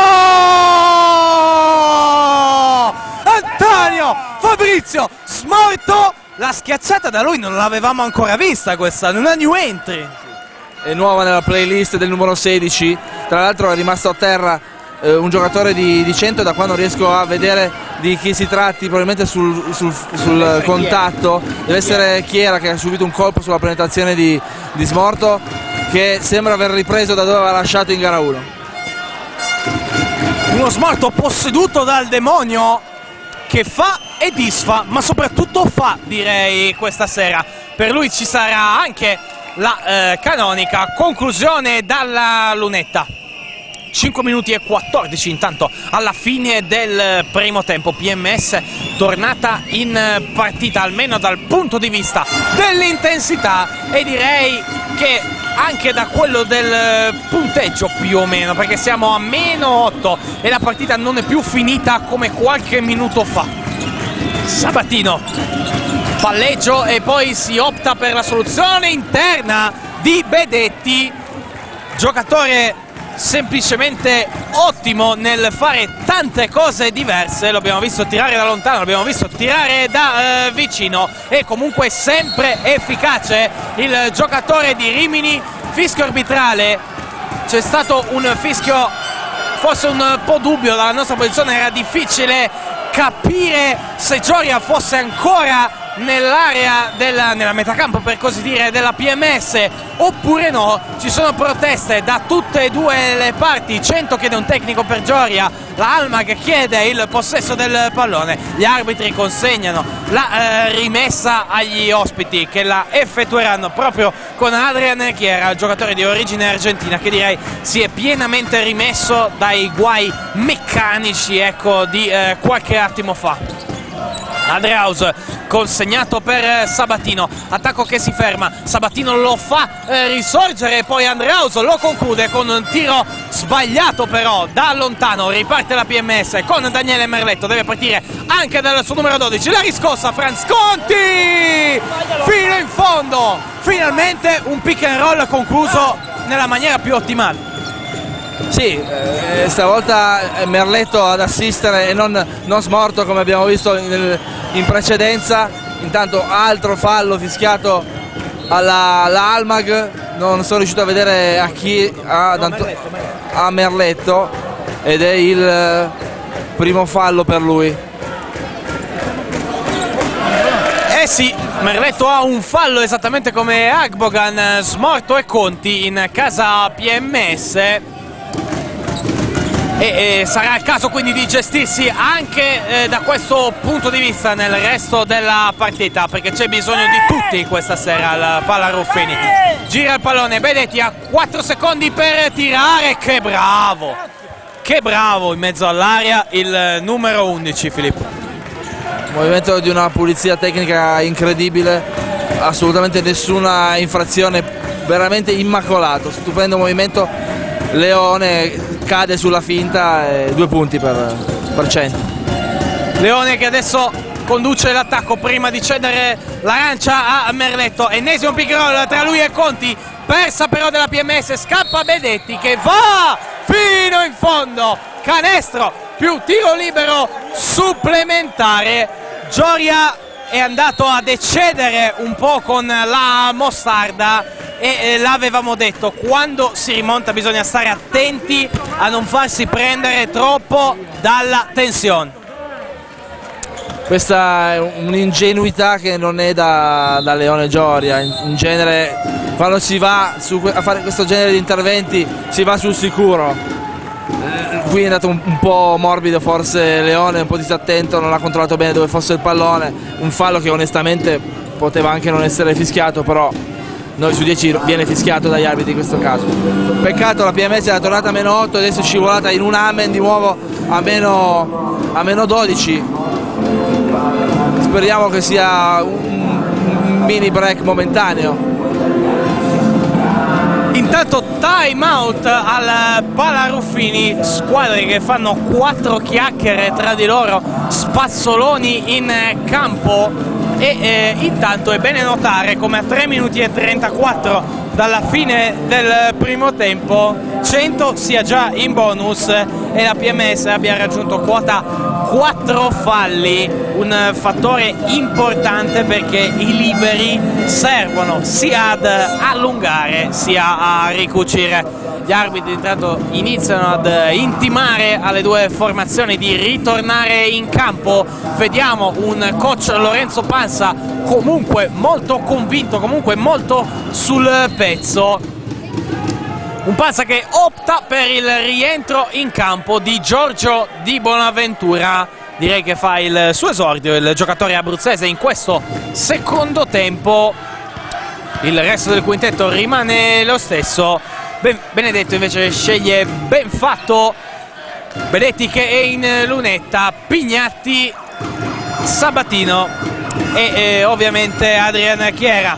A: Antonio Fabrizio Smorto, la schiacciata da lui non l'avevamo ancora vista questa, una new entry.
B: È nuova nella playlist del numero sedici, tra l'altro è rimasto a terra eh, un giocatore di, di Cento, da qua non riesco a vedere di chi si tratti, probabilmente sul, sul, sul contatto, deve essere Chiera che ha subito un colpo sulla penetrazione di, di Smorto, che sembra aver ripreso da dove aveva lasciato in gara uno.
A: Uno Smorto posseduto dal demonio che fa e disfa, ma soprattutto fa, direi, questa sera. Per lui ci sarà anche la eh, canonica conclusione dalla lunetta. cinque minuti e quattordici intanto alla fine del primo tempo. P M S tornata in partita, almeno dal punto di vista dell'intensità, e direi che anche da quello del punteggio più o meno, perché siamo a meno otto e la partita non è più finita come qualche minuto fa. Sabatino, palleggio e poi si opta per la soluzione interna di Bedetti, giocatore semplicemente ottimo nel fare tante cose diverse. L'abbiamo visto tirare da lontano, l'abbiamo visto tirare da eh, vicino, e comunque sempre efficace il giocatore di Rimini. Fischio arbitrale, c'è stato un fischio forse un po' dubbio dalla nostra posizione, era difficile capire se Gioria fosse ancora nell'area della nella metacampo, per così dire, della P M S oppure no. Ci sono proteste da tutte e due le parti. Cento chiede un tecnico per Gioria, la Almag chiede il possesso del pallone, gli arbitri consegnano la eh, rimessa agli ospiti, che la effettueranno proprio con Adrian Chiera, giocatore di origine argentina, che direi si è pienamente rimesso dai guai meccanici, ecco, di eh, qualche attimo fa. Andreaus consegnato per Sabatino, attacco che si ferma, Sabatino lo fa eh, risorgere, poi Andreaus lo conclude con un tiro sbagliato però da lontano. Riparte la P M S con Daniele Merletto, deve partire anche dal suo numero dodici, la riscossa Franz Conti fino in fondo, finalmente un pick and roll concluso nella maniera più ottimale.
B: Sì, eh, stavolta Merletto ad assistere e non, non smorto come abbiamo visto in, in precedenza. Intanto altro fallo fischiato alla, alla Almag, non sono riuscito a vedere a chi, a, no, Merletto, Merletto. a Merletto, ed è il primo fallo per lui.
A: Eh sì, Merletto ha un fallo esattamente come Agbogan, smorto e Conti in casa P M S. E, e sarà il caso quindi di gestirsi anche eh, da questo punto di vista nel resto della partita, perché c'è bisogno di tutti questa sera al Palla Ruffini. Gira il pallone, Bedetti ha quattro secondi per tirare, che bravo, che bravo in mezzo all'area il numero undici, Filippo.
B: Movimento di una pulizia tecnica incredibile, assolutamente nessuna infrazione, veramente immacolato, stupendo movimento. Leone cade sulla finta e due punti per, per cento.
A: Leone che adesso conduce l'attacco prima di cedere l'arancia a Merletto. Ennesimo pick roll tra lui e Conti, persa però della P M S, scappa Bedetti che va fino in fondo, canestro più tiro libero supplementare. Gioria è andato ad eccedere un po' con la mostarda, e eh, l'avevamo detto, quando si rimonta bisogna stare attenti a non farsi prendere troppo dalla tensione.
B: Questa è un'ingenuità che non è da, da Leone Gioria. In, in genere quando si va su, a fare questo genere di interventi si va sul sicuro. Qui è andato un, un po' morbido forse Leone, un po' disattento, non ha controllato bene dove fosse il pallone, un fallo che onestamente poteva anche non essere fischiato, però nove su dieci viene fischiato dagli arbitri in questo caso. Peccato, la P M S è tornata a meno otto, adesso è scivolata in un amen di nuovo a meno, a meno dodici. Speriamo che sia un, un mini break momentaneo.
A: Intanto time out al Palla Ruffini, squadre che fanno quattro chiacchiere tra di loro, spazzoloni in campo. E eh, intanto è bene notare come a tre minuti e trentaquattro dalla fine del primo tempo cento sia già in bonus e la P M S abbia raggiunto quota quattro falli, un fattore importante perché i liberi servono sia ad allungare sia a ricucire. Gli arbitri intanto iniziano ad intimare alle due formazioni di ritornare in campo. Vediamo un coach Lorenzo Pansa comunque molto convinto, comunque molto sul pezzo. Un Pansa che opta per il rientro in campo di Giorgio Di Bonaventura, direi che fa il suo esordio il giocatore abruzzese in questo secondo tempo. Il resto del quintetto rimane lo stesso. Ben Benedetto invece sceglie Benfatto, Benedetti che è in lunetta, Pignatti, Sabatino e eh, ovviamente Adrian Chiera.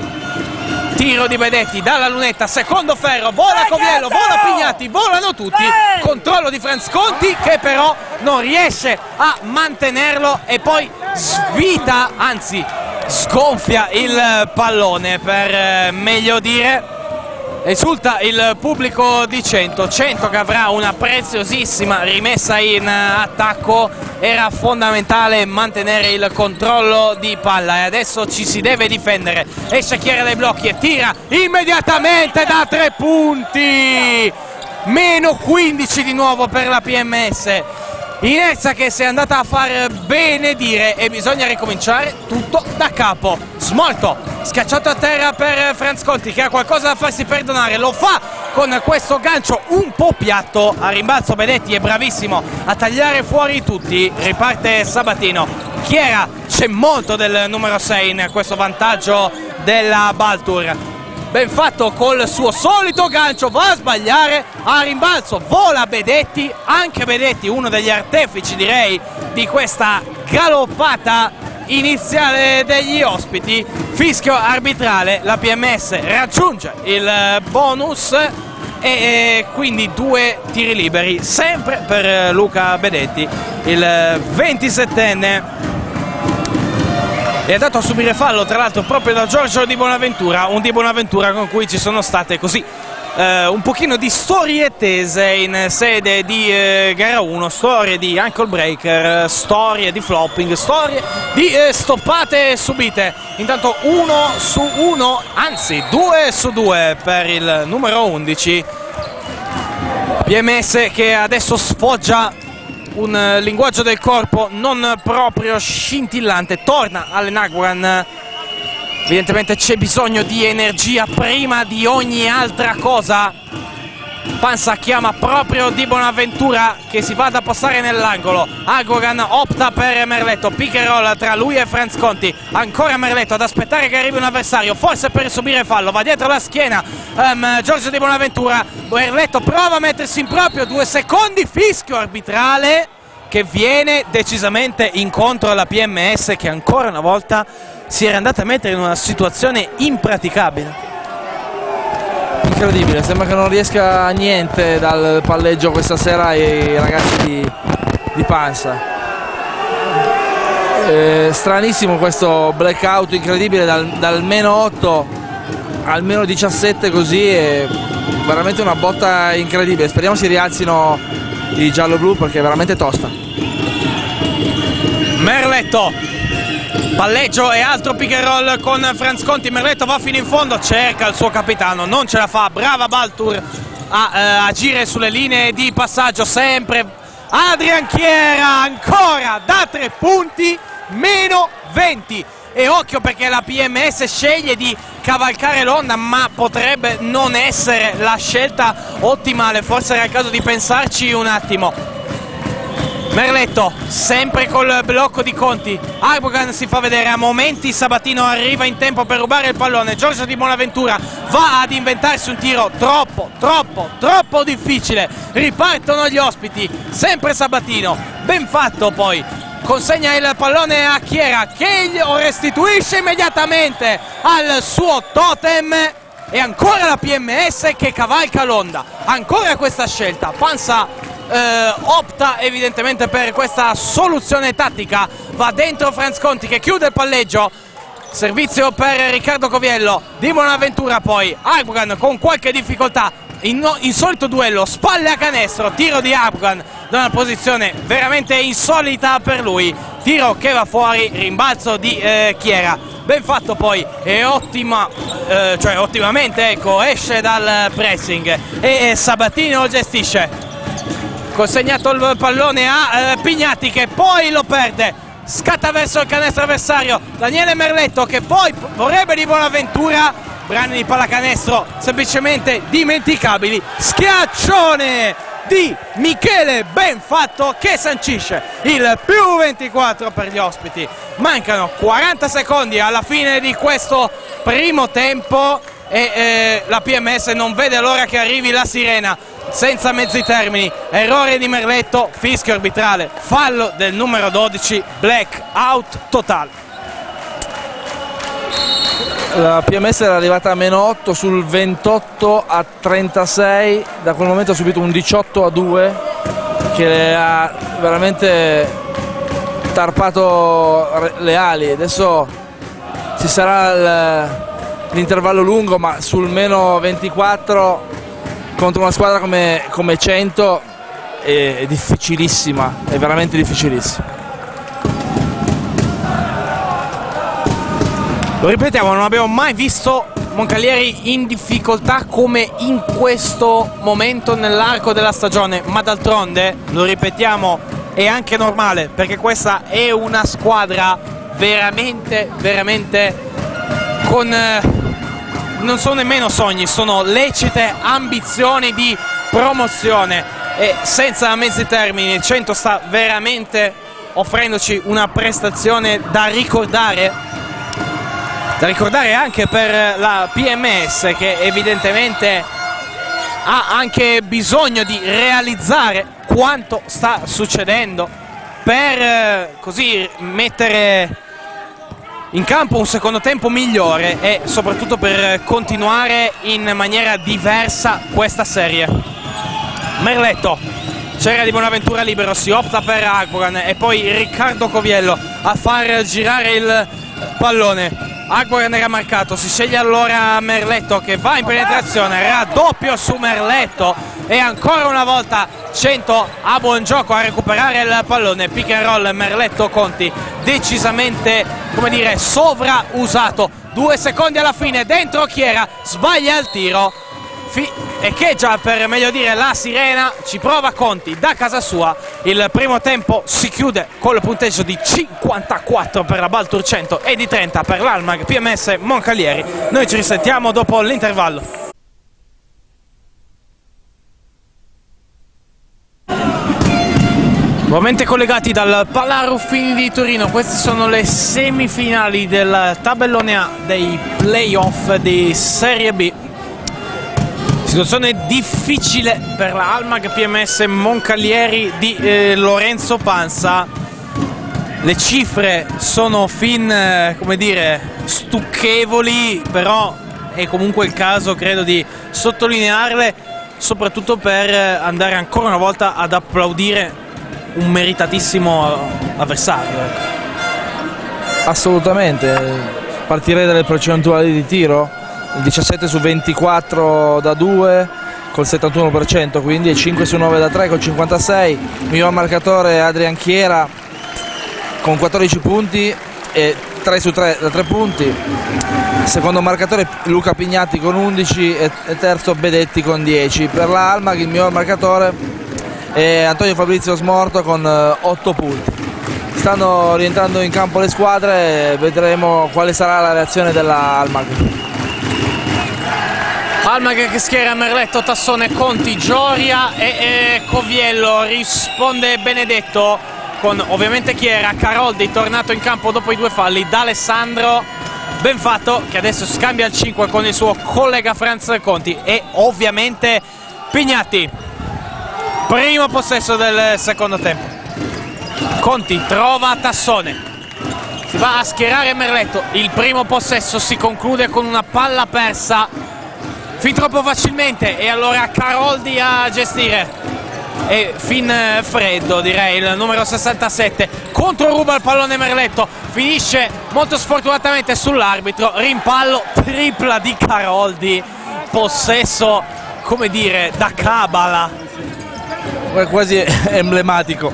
A: Tiro di Benedetti dalla lunetta, secondo ferro, vola Coviello, vola Pignatti, volano tutti. Controllo di Franz Conti che però non riesce a mantenerlo e poi svita, anzi sgonfia il pallone per eh, meglio dire. Esulta il pubblico di Cento, Cento che avrà una preziosissima rimessa in attacco. Era fondamentale mantenere il controllo di palla e adesso ci si deve difendere. Esce Chiera dai blocchi e tira immediatamente da tre punti. Meno quindici di nuovo per la P M S. Inerzia che si è andata a far benedire e bisogna ricominciare tutto da capo. Smolto, schiacciato a terra per Franz Conti che ha qualcosa da farsi perdonare, lo fa con questo gancio un po' piatto. A rimbalzo Benedetti è bravissimo a tagliare fuori tutti, riparte Sabatino. Chiera, c'è molto del numero sei in questo vantaggio della Baltur. Benfatto col suo solito gancio va a sbagliare, a rimbalzo vola Benedetti, anche Benedetti uno degli artefici direi di questa galoppata iniziale degli ospiti. Fischio arbitrale, la P M S raggiunge il bonus e quindi due tiri liberi sempre per Luca Benedetti, il ventisettenne. È andato a subire fallo tra l'altro proprio da Giorgio Di Bonaventura, un Di Bonaventura con cui ci sono state così eh, un pochino di storie tese in sede di eh, gara uno, storie di ankle breaker, storie di flopping, storie di eh, stoppate subite. Intanto uno su uno, anzi due su due per il numero undici. P M S che adesso sfoggia un linguaggio del corpo non proprio scintillante, torna all'Enaguan. Evidentemente c'è bisogno di energia prima di ogni altra cosa. Pansa chiama proprio Di Bonaventura che si va ad appostare nell'angolo. Agogan opta per Merletto, pick and roll tra lui e Franz Conti. Ancora Merletto ad aspettare che arrivi un avversario, forse per subire fallo, va dietro la schiena um, Giorgio Di Bonaventura. Merletto prova a mettersi in proprio, due secondi, fischio arbitrale che viene decisamente incontro alla P M S che ancora una volta si era andata a mettere in una situazione impraticabile.
B: Incredibile, sembra che non riesca a niente dal palleggio questa sera i ragazzi di, di Pansa. Eh, stranissimo questo blackout incredibile dal, dal meno otto al meno diciassette, così è veramente una botta incredibile. Speriamo si rialzino i giallo-blu perché è veramente tosta.
A: Merletto, palleggio e altro pick and roll con Franz Conti. Merletto va fino in fondo, cerca il suo capitano, non ce la fa. Brava Baltur a eh, agire sulle linee di passaggio. Sempre Adrian Chiera, ancora da tre punti, meno venti. E occhio perché la P M S sceglie di cavalcare l'onda, ma potrebbe non essere la scelta ottimale. Forse era il caso di pensarci un attimo. Merletto sempre col blocco di Conti. Arbogan si fa vedere a momenti, Sabatino arriva in tempo per rubare il pallone. Giorgio Di Bonaventura va ad inventarsi un tiro troppo, troppo, troppo difficile. Ripartono gli ospiti, sempre Sabatino. Ben fatto poi. Consegna il pallone a Chiera che lo restituisce immediatamente al suo totem. E ancora la P M S che cavalca l'onda. Ancora questa scelta. Pansa Eh, opta evidentemente per questa soluzione tattica, va dentro Franz Conti che chiude il palleggio, servizio per Riccardo Coviello. Di Bonaventura poi, Arbogan con qualche difficoltà, in no, insolito duello, spalle a canestro, tiro di Arbogan da una posizione veramente insolita per lui, tiro che va fuori, rimbalzo di eh, Chiera. Ben fatto poi, è ottima, eh, cioè ottimamente ecco, esce dal pressing e eh, Sabatino gestisce. Consegnato il pallone a eh, Pignatti che poi lo perde, scatta verso il canestro avversario. Daniele Merletto che poi vorrebbe Di Bonaventura, brani di pallacanestro semplicemente dimenticabili. Schiaccione di Michele Benfatto che sancisce il più ventiquattro per gli ospiti. Mancano quaranta secondi alla fine di questo primo tempo e eh, la P M S non vede l'ora che arrivi la sirena. Senza mezzi termini, errore di Merletto, fischio arbitrale, fallo del numero dodici, black out totale.
B: La P M S era arrivata a meno otto sul ventotto a trentasei, da quel momento ha subito un diciotto a due che le ha veramente tarpato le ali. Adesso ci sarà l'intervallo lungo, ma sul meno ventiquattro contro una squadra come, come cento è, è difficilissima, è veramente difficilissima.
A: Lo ripetiamo, non abbiamo mai visto Moncalieri in difficoltà come in questo momento nell'arco della stagione, ma d'altronde, lo ripetiamo, è anche normale perché questa è una squadra veramente, veramente con... Eh, non sono nemmeno sogni, sono lecite ambizioni di promozione e senza mezzi termini il cento sta veramente offrendoci una prestazione da ricordare, da ricordare anche per la P M S che evidentemente ha anche bisogno di realizzare quanto sta succedendo per eh, così mettere in campo un secondo tempo migliore e soprattutto per continuare in maniera diversa questa serie. Merletto, c'era di Bonaventura libero, si opta per Agboran e poi Riccardo Coviello a far girare il pallone. Agboran era marcato, si sceglie allora Merletto che va in penetrazione, raddoppio su Merletto e ancora una volta cento a buon gioco a recuperare il pallone. Pick and roll Merletto Conti decisamente, come dire, sovrausato. Due secondi alla fine, dentro Chiera, sbaglia il tiro, echeggia per meglio dire la sirena, ci prova Conti da casa sua. Il primo tempo si chiude con il punteggio di cinquantaquattro per la Baltur cento e di trenta per l'Almag P M S Moncalieri. Noi ci risentiamo dopo l'intervallo. Nuovamente collegati dal Palaruffini di Torino, queste sono le semifinali del tabellone A dei playoff di Serie B. Situazione difficile per la Almag P M S Moncalieri di eh, Lorenzo Pansa. Le cifre sono fin, eh, come dire, stucchevoli, però è comunque il caso, credo, di sottolinearle, soprattutto per andare ancora una volta ad applaudire un meritatissimo avversario.
B: Assolutamente, partirei dalle percentuali di tiro, il diciassette su ventiquattro da due col settantuno per cento, quindi cinque su nove da tre col cinquantasei, miglior marcatore Adrian Chiera con quattordici punti e tre su tre da tre punti, secondo marcatore Luca Pignatti con undici e terzo Bedetti con dieci. Per la Almag il miglior marcatore e Antonio Fabrizio Smorto con otto punti. Stanno rientrando in campo le squadre, vedremo quale sarà la reazione della Almag.
A: Almag che schiera Merletto, Tassone, Conti, Gioria e, e Coviello. Risponde Benedetto con ovviamente Chiera, Caroldi tornato in campo dopo i due falli, D'Alessandro, Benfatto che adesso scambia il cinque con il suo collega Franz Conti e ovviamente Pignatti. Primo possesso del secondo tempo. Conti trova Tassone, si va a schierare Merletto. Il primo possesso si conclude con una palla persa fin troppo facilmente e allora Caroldi a gestire e fin freddo, direi, il numero sessantasette contro ruba il pallone Merletto, finisce molto sfortunatamente sull'arbitro. Rimpallo, tripla di Caroldi, possesso, come dire, da cabala,
B: quasi emblematico.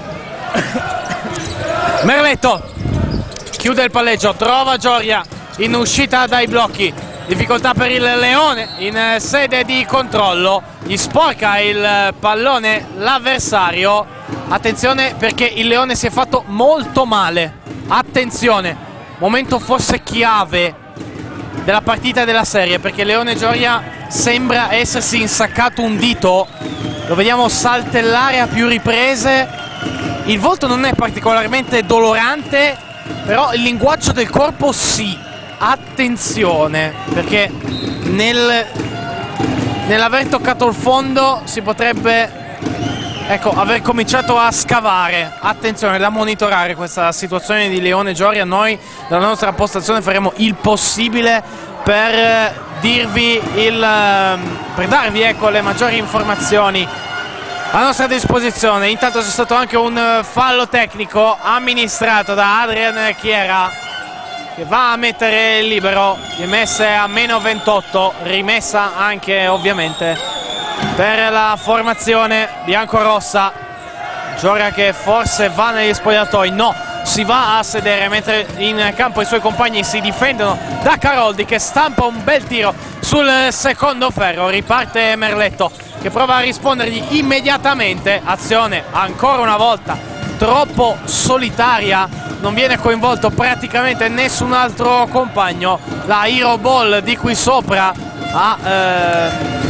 A: Merletto chiude il palleggio, trova Gioria in uscita dai blocchi, difficoltà per il Leone in sede di controllo, gli sporca il pallone l'avversario. Attenzione perché il Leone si è fatto molto male, attenzione, momento forse chiave della partita e della serie, perché Leone Gioria sembra essersi insaccato un dito lo vediamo saltellare a più riprese. Il volto non è particolarmente dolorante, però il linguaggio del corpo sì. Attenzione, perché nel, nell'aver toccato il fondo si potrebbe, ecco, aver cominciato a scavare. Attenzione, da monitorare questa situazione di Leone Gioria. Noi dalla nostra postazione faremo il possibile per dirvi il per darvi, ecco, le maggiori informazioni a nostra disposizione. Intanto c'è stato anche un fallo tecnico amministrato da Adrian Chiera, che va a mettere il libero. P M S a meno ventotto, rimessa anche ovviamente per la formazione biancorossa. Gioria che forse va negli spogliatoi, no, si va a sedere mentre in campo i suoi compagni si difendono da Caroldi, che stampa un bel tiro sul secondo ferro. Riparte Merletto, che prova a rispondergli immediatamente. Azione ancora una volta troppo solitaria, non viene coinvolto praticamente nessun altro compagno. La Hero Ball di qui sopra ha, eh,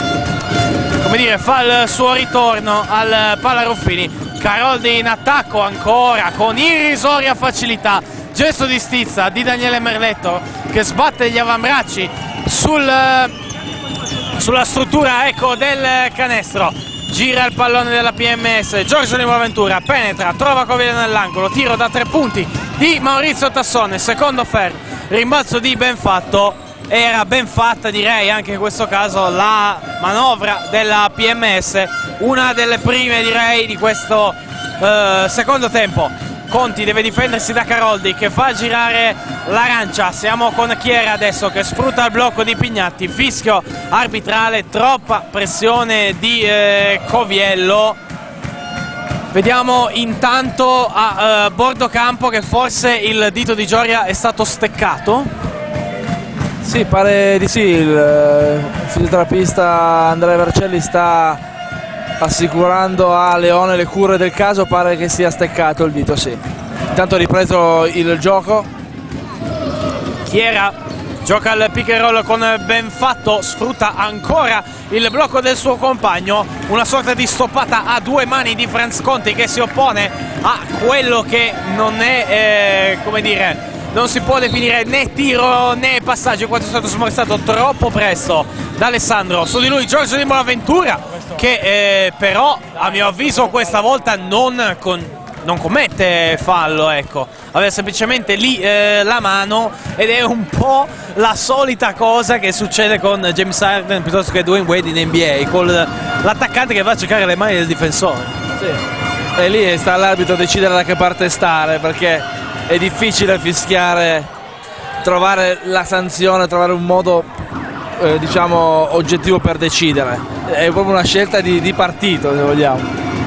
A: come dire, fa il suo ritorno al Pala Ruffini. Caroldi in attacco ancora con irrisoria facilità, gesto di stizza di Daniele Merletto, che sbatte gli avambracci sul, sulla struttura, ecco, del canestro. Gira il pallone della P M S, Giorgio Di Bonaventura penetra, trova Coviello nell'angolo, tiro da tre punti di Maurizio Tassone, secondo ferro, rimbalzo di Benfatto. Era ben fatta, direi, anche in questo caso la manovra della P M S, una delle prime, direi, di questo eh, secondo tempo. Conti deve difendersi da Caroldi, che fa girare l'arancia. Siamo con Chiera adesso, che sfrutta il blocco di Pignatti. Fischio arbitrale, troppa pressione di eh, Coviello. Vediamo intanto a eh, bordo campo che forse il dito di Gioria è stato steccato.
B: Sì, pare di sì. Il eh, fisioterapista Andrea Vercelli sta assicurando a Leone le cure del caso. Pare che sia steccato il dito, sì. Intanto ha ripreso il gioco.
A: Chiera gioca il pick and roll con Benfatto, sfrutta ancora il blocco del suo compagno. Una sorta di stoppata a due mani di Franz Conti, che si oppone a quello che non è, eh, come dire, non si può definire né tiro né passaggio, in quanto è stato smorzato troppo presto da Alessandro. Su di lui Giorgio Di Bonaventura, che eh, però a mio avviso questa volta non, con, non commette fallo, ecco. Aveva semplicemente lì eh, la mano, ed è un po' la solita cosa che succede con James Harden piuttosto che Dwayne Wade in N B A, con l'attaccante che va a cercare le mani del difensore.
B: Sì. E lì sta all'arbitro a decidere da che parte stare, perché è difficile fischiare, trovare la sanzione, trovare un modo eh, diciamo oggettivo per decidere. È proprio una scelta di, di partito, se vogliamo.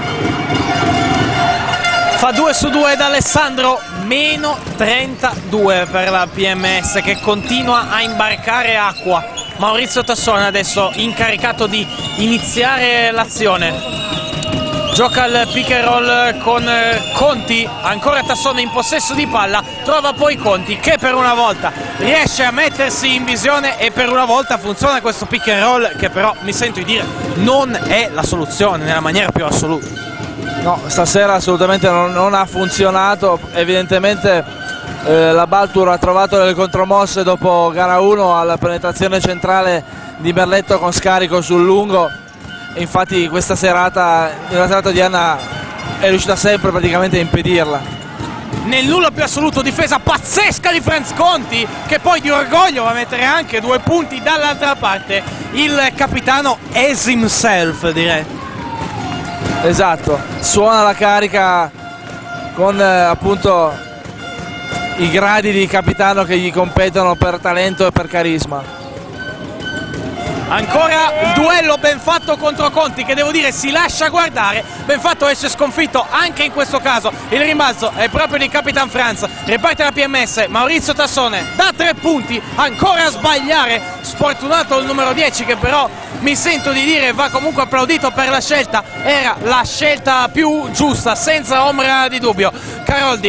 A: Fa due su due da Alessandro, meno trentadue per la P M S, che continua a imbarcare acqua. Maurizio Tassone adesso incaricato di iniziare l'azione. Gioca il pick and roll con Conti, ancora Tassone in possesso di palla, trova poi Conti, che per una volta riesce a mettersi in visione, e per una volta funziona questo pick and roll, che però mi sento di dire non è la soluzione nella maniera più assoluta.
B: No, stasera assolutamente non, non ha funzionato. Evidentemente eh, la Baltur ha trovato delle contromosse dopo gara uno alla penetrazione centrale di Merletto con scarico sul lungo. Infatti questa serata, nella serata di Anna, è riuscita sempre praticamente a impedirla.
A: Nel nulla più assoluto, difesa pazzesca di Franz Conti, che poi di orgoglio va a mettere anche due punti dall'altra parte. Il capitano as himself, direi.
B: Esatto, suona la carica con eh, appunto i gradi di capitano che gli competono per talento e per carisma.
A: Ancora il duello Benfatto contro Conti, che devo dire si lascia guardare. Benfatto esce sconfitto anche in questo caso. Il rimbalzo è proprio di Capitan Franz. Riparte la P M S, Maurizio Tassone da tre punti, ancora a sbagliare. Sfortunato il numero dieci, che però mi sento di dire va comunque applaudito per la scelta. Era la scelta più giusta, senza ombra di dubbio. Caroldi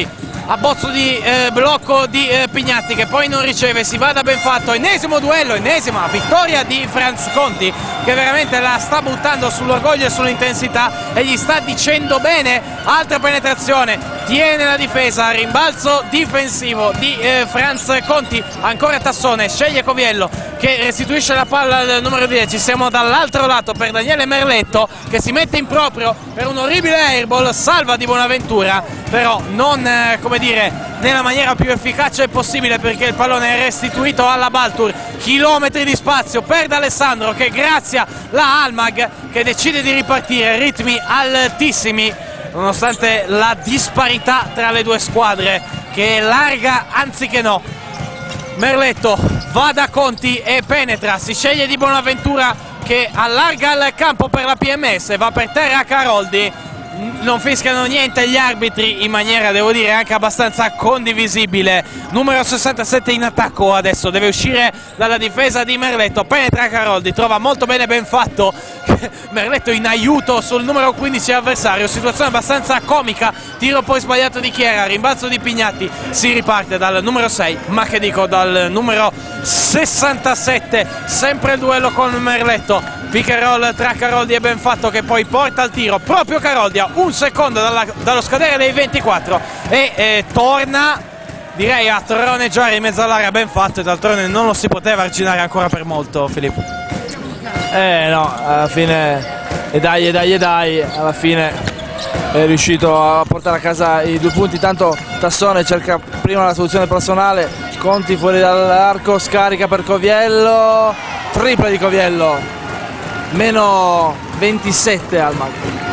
A: abbozzo di eh, blocco di eh, Pignatti, che poi non riceve, si va da Benfatto, ennesimo duello, ennesima vittoria di Franz Conti, che veramente la sta buttando sull'orgoglio e sull'intensità e gli sta dicendo bene. Altra penetrazione, tiene la difesa, rimbalzo difensivo di eh, Franz Conti, ancora Tassone, sceglie Coviello che restituisce la palla al numero dieci. Siamo dall'altro lato per Daniele Merletto, che si mette in proprio per un orribile airball, salva Di Bonaventura, però non eh, come dire nella maniera più efficace possibile, perché il pallone è restituito alla Baltur. Chilometri di spazio per D'Alessandro, che grazia la Almag, che decide di ripartire, ritmi altissimi nonostante la disparità tra le due squadre, che è larga anziché no. Merletto va da Conti e penetra, si sceglie Di Bonaventura che allarga il campo per la P M S, va per terra Caroldi. Non fischiano niente gli arbitri in maniera, devo dire, anche abbastanza condivisibile. Numero sessantasette in attacco adesso, deve uscire dalla difesa di Merletto, penetra Caroldi, trova molto bene Benfatto, Merletto in aiuto sul numero quindici avversario, situazione abbastanza comica, tiro poi sbagliato di Chiera, rimbalzo di Pignatti, si riparte dal numero sei, ma che dico dal numero sessantasette, sempre il duello con Merletto. Pick and roll tra Caroldi e Benfatto, che poi porta al tiro proprio Caroldi a un secondo dalla, dallo scadere dei ventiquattro e eh, torna, direi, a troneggiare in mezzo all'area Benfatto, e d'altronde non lo si poteva arginare ancora per molto, Filippo.
B: Eh no, alla fine e dai e dai e dai, alla fine è riuscito a portare a casa i due punti. Tanto Tassone cerca prima la soluzione personale, Conti fuori dall'arco, scarica per Coviello, tripla di Coviello. Meno ventisette Almag.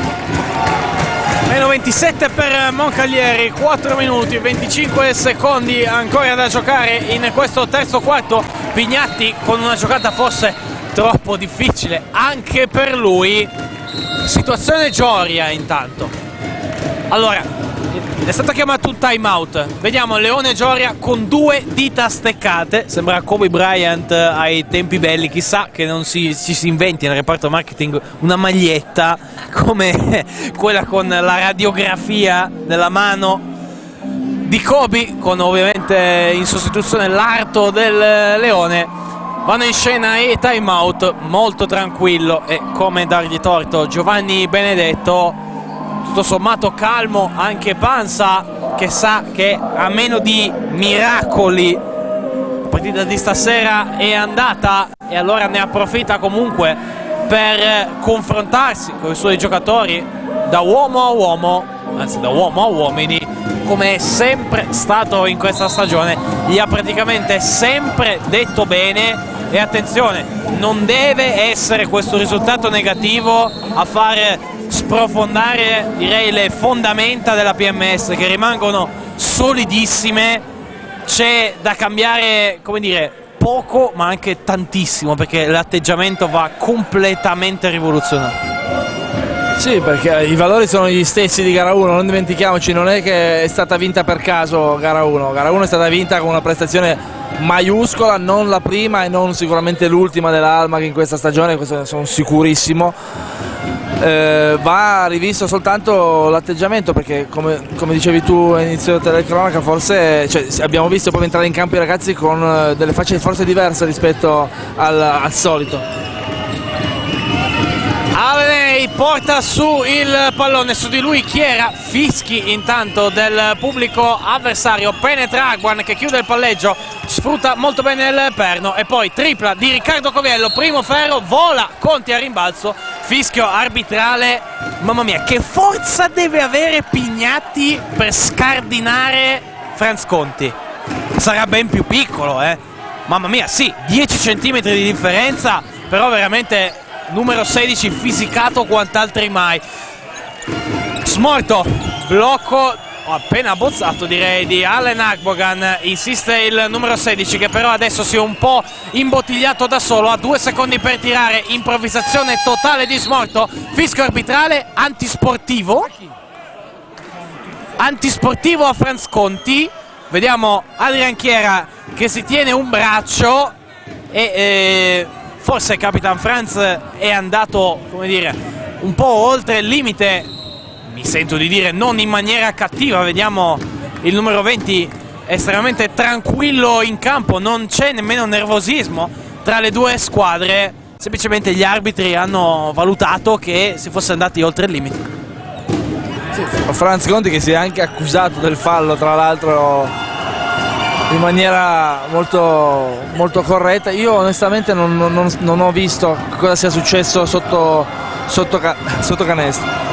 A: Meno ventisette per Moncaglieri, quattro minuti e venticinque secondi ancora da giocare in questo terzo quarto. Pignatti con una giocata forse troppo difficile anche per lui. Situazione Gioria intanto. Allora, è stato chiamato un time out, vediamo Leone Gioria con due dita steccate, sembra Kobe Bryant ai tempi belli, chissà che non si, ci si inventi nel reparto marketing una maglietta come quella con la radiografia nella mano di Kobe, con ovviamente in sostituzione l'arto del Leone. Vanno in scena e time out molto tranquillo, e come dargli torto Giovanni Benedetto, tutto sommato calmo, anche Pansa, che sa che a meno di miracoli la partita di stasera è andata, e allora ne approfitta comunque per confrontarsi con i suoi giocatori da uomo a uomo, anzi da uomo a uomini, come è sempre stato in questa stagione. Gli ha praticamente sempre detto bene, e attenzione, non deve essere questo risultato negativo a fare sprofondare, direi, le fondamenta della P M S, che rimangono solidissime. C'è da cambiare, come dire, poco ma anche tantissimo, perché l'atteggiamento va completamente rivoluzionato.
B: Sì, perché i valori sono gli stessi di gara uno, non dimentichiamoci, non è che è stata vinta per caso gara uno. Gara uno è stata vinta con una prestazione maiuscola, non la prima e non sicuramente l'ultima dell'Almag in questa stagione, questo sono sicurissimo. Eh, va rivisto soltanto l'atteggiamento, perché come, come dicevi tu all'inizio della telecronaca, forse, cioè, abbiamo visto proprio entrare in campo i ragazzi con eh, delle facce forse diverse rispetto al, al solito.
A: Avenei porta su il pallone, su di lui Chiera, fischi intanto del pubblico avversario, penetra Aguan che chiude il palleggio, sfrutta molto bene il perno, e poi tripla di Riccardo Coviello, primo ferro, vola Conti a rimbalzo, fischio arbitrale. Mamma mia, che forza deve avere Pignatti per scardinare Franz Conti? Sarà ben più piccolo, eh? Mamma mia, sì, dieci centimetri di differenza, però veramente numero sedici fisicato quant'altri mai. Smorto, blocco appena abbozzato, direi, di Allen Agbogan. Insiste il numero sedici, che però adesso si è un po' imbottigliato da solo, ha due secondi per tirare, improvvisazione totale di Smorto, fischio arbitrale antisportivo antisportivo a Franz Conti. Vediamo Adrian Chiera che si tiene un braccio e eh, forse Capitan Franz è andato, come dire, un po' oltre il limite, mi sento di dire non in maniera cattiva. Vediamo il numero venti è estremamente tranquillo in campo, non c'è nemmeno nervosismo tra le due squadre, semplicemente gli arbitri hanno valutato che si fosse andati oltre il limite.
B: Sì, Franz Conti che si è anche accusato del fallo, tra l'altro in maniera molto, molto corretta. Io onestamente non, non, non ho visto cosa sia successo sotto, sotto, sotto canestro.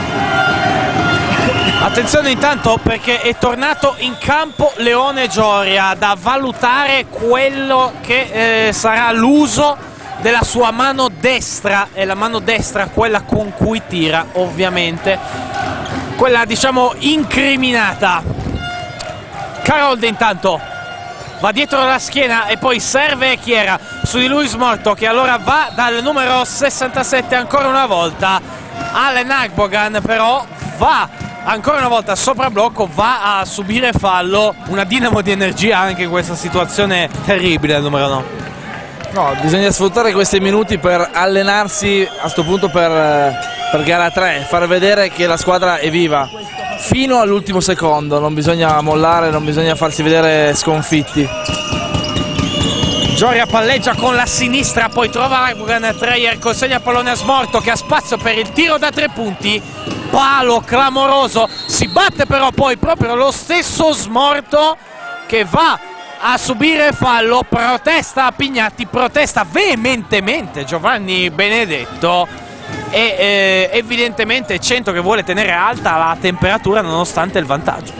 A: Attenzione intanto perché è tornato in campo Leone Gioria, da valutare quello che eh, sarà l'uso della sua mano destra, e la mano destra quella con cui tira, ovviamente quella diciamo incriminata. Caroldi intanto va dietro la schiena e poi serve Chiera su di lui Smorto, che allora va dal numero sessantasette ancora una volta. Allen Agbogan però va ancora una volta sopra blocco, va a subire fallo, una dinamo di energia anche in questa situazione terribile il numero nove.
B: No, bisogna sfruttare questi minuti per allenarsi a sto punto per, per gara tre, far vedere che la squadra è viva fino all'ultimo secondo, non bisogna mollare, non bisogna farsi vedere sconfitti.
A: Gioria palleggia con la sinistra, poi trova Agbogan, Treyer consegna il pallone a Smorto che ha spazio per il tiro da tre punti, palo clamoroso, si batte però poi proprio lo stesso Smorto che va a subire fallo, protesta Pignatti, protesta veementemente Giovanni Benedetto e eh, evidentemente Cento che vuole tenere alta la temperatura nonostante il vantaggio.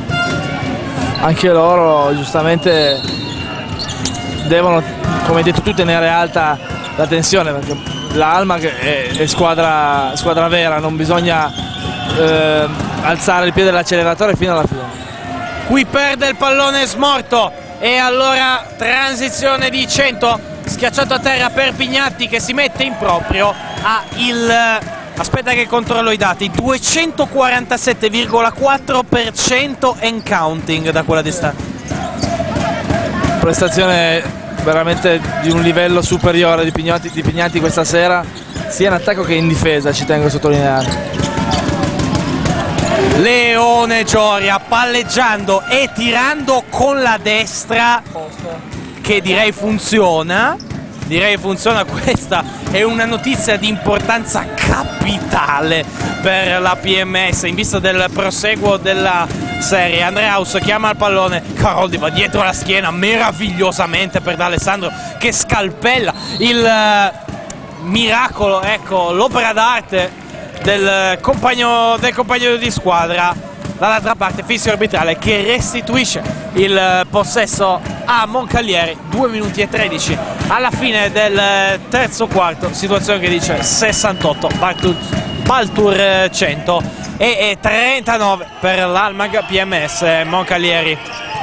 B: Anche loro giustamente devono, come hai detto tu, tenere alta la tensione, perché la Almag è, è squadra, squadra vera, non bisogna eh, alzare il piede dell'acceleratore fino alla fine.
A: Qui perde il pallone Smorto e allora transizione di Cento, schiacciato a terra per Pignatti che si mette in proprio, ha il, aspetta che controllo i dati, duecentoquarantasette virgola quattro per cento and counting da quella distanza.
B: Prestazione veramente di un livello superiore di Pignatti, di Pignatti questa sera, sia in attacco che in difesa, ci tengo a sottolineare.
A: Leone Gioria palleggiando e tirando con la destra, che direi funziona, direi funziona, questa è una notizia di importanza capitale per la P M S in vista del proseguo della serie. Andreaus chiama il pallone, Caroldi va dietro la schiena meravigliosamente per D'Alessandro che scalpella il uh, miracolo, ecco l'opera d'arte del compagno, del compagno di squadra. Dall'altra parte fischio arbitrale che restituisce il possesso a Moncalieri. Due minuti e tredici alla fine del terzo quarto, situazione che dice sessantotto Baltur cento e trentanove per l'Almag P M S Moncalieri.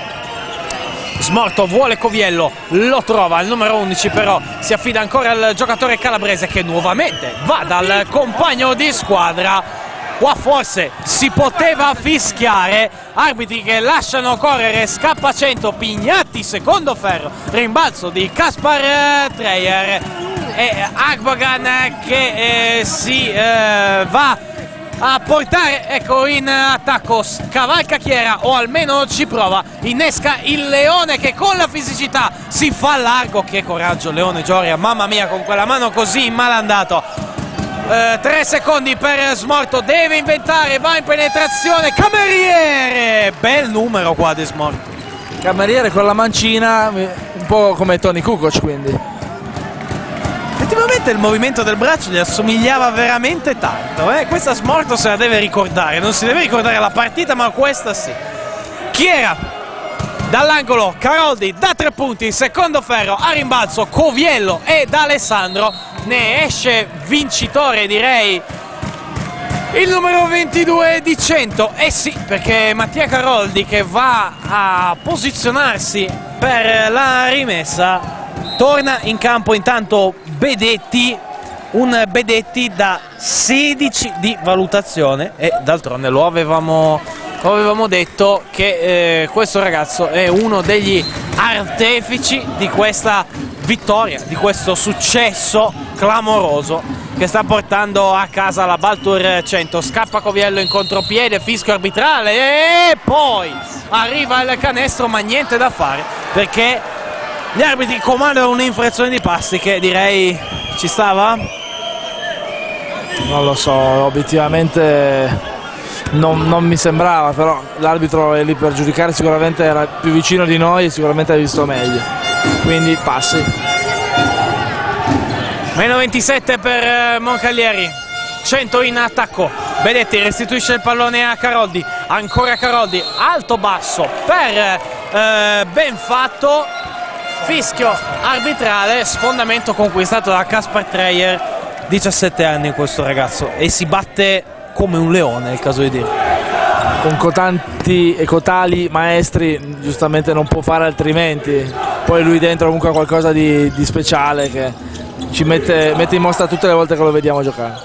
A: Smorto vuole Coviello, lo trova al numero undici, però si affida ancora al giocatore calabrese che nuovamente va dal compagno di squadra. Qua forse si poteva fischiare, arbitri che lasciano correre, scappa Cento, Pignatti secondo ferro, rimbalzo di Kaspar Treyer e Agbogan che eh, si eh, va a portare, ecco, in attacco, scavalca Chiera o almeno ci prova, innesca il Leone che con la fisicità si fa largo. Che coraggio Leone Gioria, mamma mia, con quella mano così malandato. Uh, tre secondi per Smorto, deve inventare, va in penetrazione, Cameriere, bel numero qua di Smorto.
B: Cameriere con la mancina, un po' come Tony Kukoc, quindi.
A: Effettivamente il movimento del braccio gli assomigliava veramente tanto, eh? Questa Smorto se la deve ricordare, non si deve ricordare la partita ma questa sì. Chiera dall'angolo, Caroldi da tre punti, secondo ferro, a rimbalzo Coviello e D'Alessandro, ne esce vincitore direi il numero ventidue di Cento. Eh sì, perché Mattia Caroldi che va a posizionarsi per la rimessa, torna in campo intanto Bedetti, un Bedetti da sedici di valutazione e d'altronde lo avevamo, lo avevamo detto che eh, questo ragazzo è uno degli artefici di questa vittoria, di questo successo clamoroso che sta portando a casa la Baltur cento. Scappa Coviello in contropiede, fischio arbitrale e poi arriva il canestro, ma niente da fare perché gli arbitri comandano un'infrazione di passi che direi ci stava?
B: Non lo so, obiettivamente non, non mi sembrava, però l'arbitro è lì per giudicare, sicuramente era più vicino di noi e sicuramente ha visto meglio, quindi passi.
A: Meno ventisette per Moncalieri, cento in attacco. Benedetti restituisce il pallone a Caroldi, ancora Caroldi, alto basso per eh, Benfatto, fischio arbitrale, sfondamento conquistato da Kaspar Dreyer. Diciassette anni questo ragazzo e si batte come un leone, è il caso di dire.
B: Con cotanti e cotali maestri giustamente non può fare altrimenti, poi lui dentro comunque ha qualcosa di, di speciale che ci mette, mette in mostra tutte le volte che lo vediamo giocare.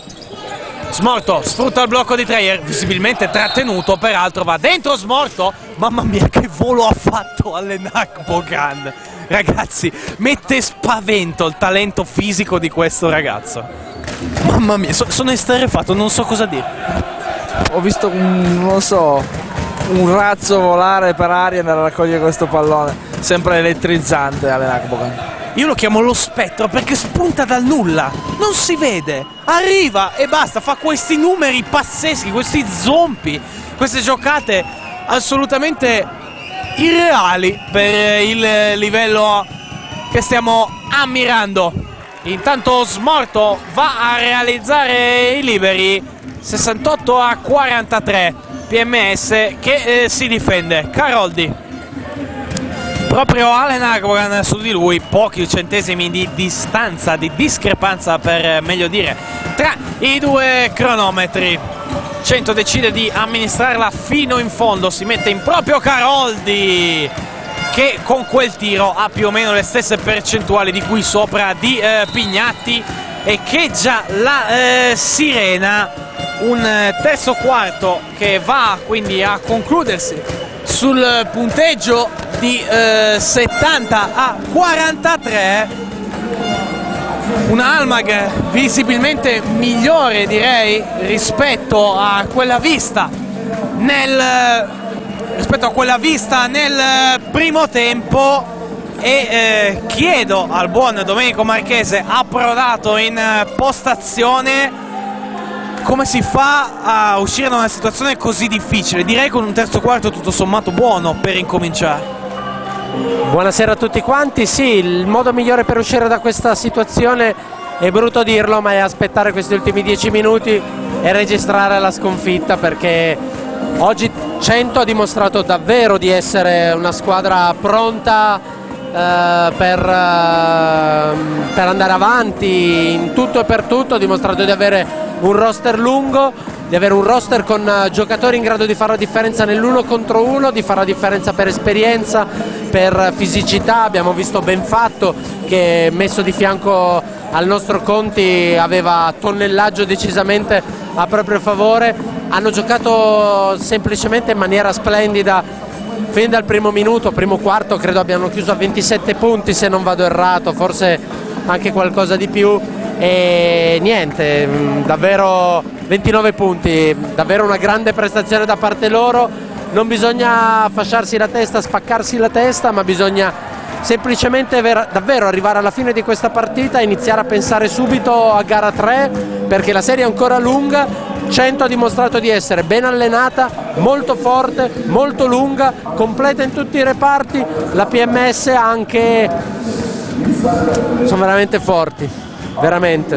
A: Smorto sfrutta il blocco di Dreyer, visibilmente trattenuto, peraltro va dentro Smorto, mamma mia che volo ha fatto Alenak Bogan, ragazzi, mette spavento il talento fisico di questo ragazzo, mamma mia, so, sono esterrefatto, non so cosa dire.
B: Ho visto un, non so, un razzo volare per aria nel raccogliere questo pallone, sempre elettrizzante Alenak Bogan.
A: Io lo chiamo lo spettro perché spunta dal nulla, non si vede, arriva e basta, fa questi numeri pazzeschi, questi zompi, queste giocate assolutamente irreali per il livello che stiamo ammirando. Intanto Smorto va a realizzare i liberi, sessantotto a quarantatré, P M S che eh, si difende. Caroldi, proprio Alenak Bogan su di lui, pochi centesimi di distanza, di discrepanza per meglio dire, tra i due cronometri. cento decide di amministrarla fino in fondo, si mette in proprio Caroldi che con quel tiro ha più o meno le stesse percentuali di qui sopra di eh, Pignatti, e cheggia la eh, sirena. Un eh, terzo quarto che va quindi a concludersi sul punteggio di eh, settanta a quarantatré, una Almag visibilmente migliore direi rispetto a quella vista nel rispetto a quella vista nel primo tempo, e eh, chiedo al buon Domenico Marchese, approdato in postazione, come si fa a uscire da una situazione così difficile? Direi con un terzo quarto tutto sommato buono per incominciare.
C: Buonasera a tutti quanti. Sì, il modo migliore per uscire da questa situazione, è brutto dirlo, ma è aspettare questi ultimi dieci minuti e registrare la sconfitta, perché oggi cento ha dimostrato davvero di essere una squadra pronta eh, per, eh, per andare avanti in tutto e per tutto, ha dimostrato di avere un roster lungo, di avere un roster con uh, giocatori in grado di fare la differenza nell'uno contro uno, di fare la differenza per esperienza, per fisicità. Abbiamo visto Benfatto che, messo di fianco al nostro Conti, aveva tonnellaggio decisamente a proprio favore. Hanno giocato semplicemente in maniera splendida fin dal primo minuto, primo quarto credo abbiano chiuso a ventisette punti se non vado errato, forse anche qualcosa di più. E niente, davvero ventinove punti, davvero una grande prestazione da parte loro. Non bisogna fasciarsi la testa, spaccarsi la testa, ma bisogna semplicemente davvero arrivare alla fine di questa partita e iniziare a pensare subito a gara tre, perché la serie è ancora lunga. cento ha dimostrato di essere ben allenata, molto forte, molto lunga, completa in tutti i reparti. La P M S anche, sono veramente forti, veramente.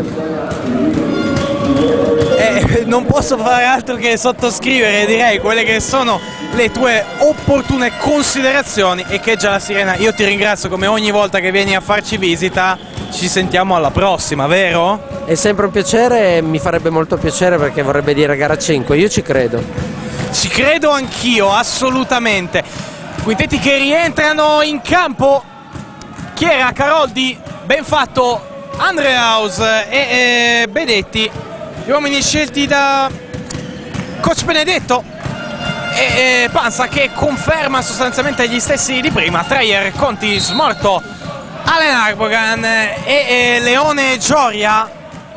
A: Eh, non posso fare altro che sottoscrivere, direi, quelle che sono le tue opportune considerazioni, e che già la sirena. Io ti ringrazio come ogni volta che vieni a farci visita. Ci sentiamo alla prossima, vero?
C: È sempre un piacere, e mi farebbe molto piacere, perché vorrebbe dire gara cinque, io ci credo.
A: Ci credo anch'io, assolutamente. Quintetti che rientrano in campo: Chiera, Caroldi, Benfatto, Andrehaus e, e Benedetti, gli uomini scelti da coach Benedetto, e, e Panza che conferma sostanzialmente gli stessi di prima: Dreyer, Conti, Smorto, Alenak Bogan e, e Leone Gioia.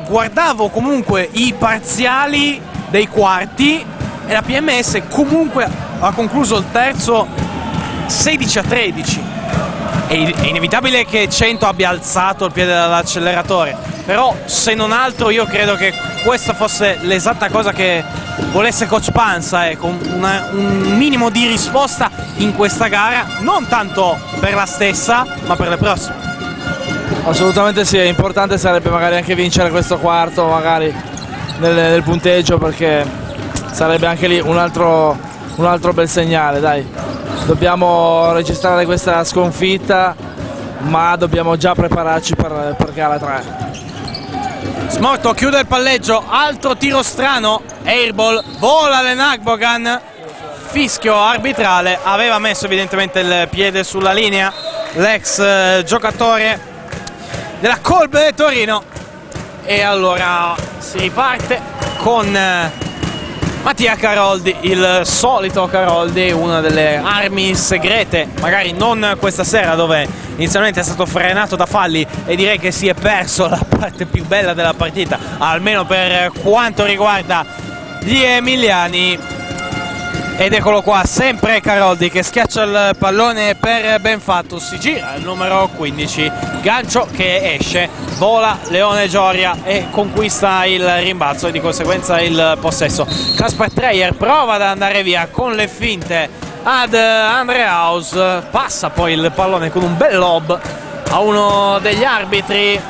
A: guardavo comunque i parziali dei quarti e la P M S comunque ha concluso il terzo sedici a tredici. È inevitabile che cento abbia alzato il piede dall'acceleratore, però se non altro io credo che questa fosse l'esatta cosa che volesse Coach Pansa, eh, con una, un minimo di risposta in questa gara, non tanto per la stessa ma per le prossime.
B: Assolutamente sì, è importante sarebbe magari anche vincere questo quarto magari nel, nel punteggio, perché sarebbe anche lì un altro, un altro bel segnale. Dai, dobbiamo registrare questa sconfitta, ma dobbiamo già prepararci per, per gara tre.
A: Smorto chiude il palleggio, altro tiro strano, airball, vola Lenagbogan, fischio arbitrale, aveva messo evidentemente il piede sulla linea l'ex eh, giocatore della Kolbe Torino, e allora si riparte con eh, Mattia Caroldi, il solito Caroldi, una delle armi segrete, magari non questa sera dove inizialmente è stato frenato da falli e direi che si è perso la parte più bella della partita, almeno per quanto riguarda gli emiliani. Ed eccolo qua, sempre Caroldi che schiaccia il pallone per Benfatto, si gira il numero quindici, gancio che esce, vola Leone Gioria e conquista il rimbalzo e di conseguenza il possesso. Kasper Treyer prova ad andare via con le finte ad Andreaus, passa poi il pallone con un bel lob a uno degli arbitri.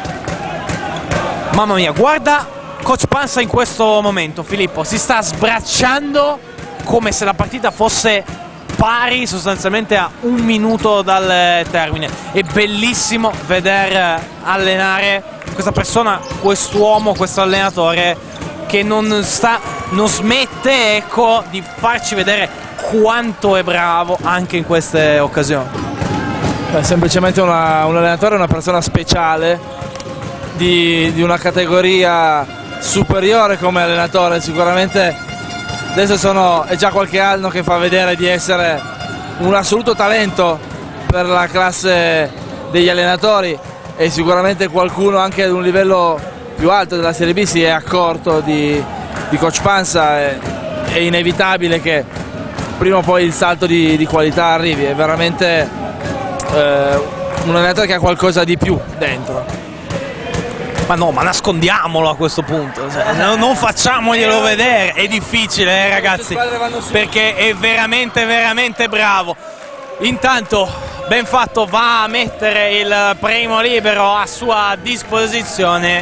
A: Mamma mia, guarda Coach Pansa in questo momento, Filippo, si sta sbracciando come se la partita fosse pari sostanzialmente a un minuto dal termine. È bellissimo veder allenare questa persona, quest'uomo, questo allenatore che non sta, non smette, ecco, di farci vedere quanto è bravo anche in queste occasioni.
B: È semplicemente una, un allenatore, una persona speciale di, di una categoria superiore come allenatore. Sicuramente adesso sono, è già qualche anno che fa vedere di essere un assoluto talento per la classe degli allenatori, e sicuramente qualcuno anche ad un livello più alto della Serie B si è accorto di, di Coach Pansa. È, è inevitabile che prima o poi il salto di, di qualità arrivi, è veramente eh, un allenatore che ha qualcosa di più dentro.
A: Ma no, ma nascondiamolo a questo punto, cioè, non facciamoglielo vedere, è difficile eh, ragazzi, perché è veramente veramente bravo. Intanto Benfatto va a mettere il primo libero a sua disposizione,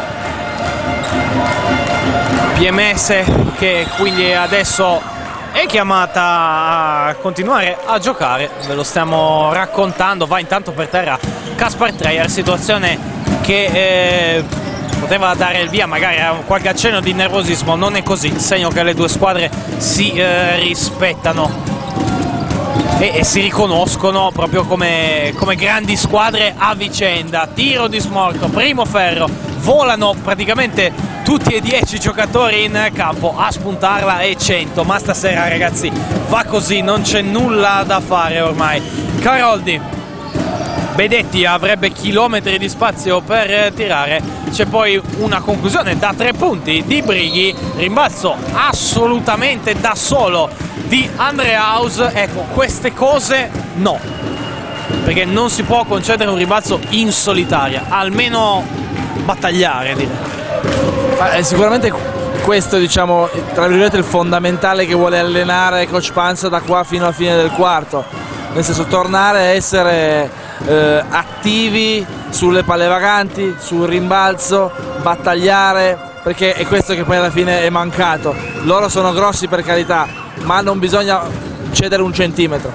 A: P M S che quindi adesso è chiamata a continuare a giocare, ve lo stiamo raccontando. Va intanto per terra Kasper Treyer, situazione che eh, poteva dare il via magari a qualche accenno di nervosismo, non è così, segno che le due squadre si eh, rispettano e, e si riconoscono proprio come, come grandi squadre a vicenda. Tiro di Smorto, primo ferro, volano praticamente tutti e dieci i giocatori in campo, a spuntarla è cento, ma stasera ragazzi va così, non c'è nulla da fare ormai. Caroldi, Bedetti avrebbe chilometri di spazio per tirare, c'è poi una conclusione da tre punti di Brighi, rimbalzo assolutamente da solo di Andreaus. Ecco, queste cose no, perché non si può concedere un rimbalzo in solitaria, almeno battagliare direi.
B: Ma è sicuramente questo, diciamo, tra virgolette il fondamentale che vuole allenare Coach Pansa da qua fino alla fine del quarto, nel senso tornare a essere eh, attivi sulle palle vaganti, sul rimbalzo, battagliare, perché è questo che poi alla fine è mancato. Loro sono grossi per carità, ma non bisogna cedere un centimetro.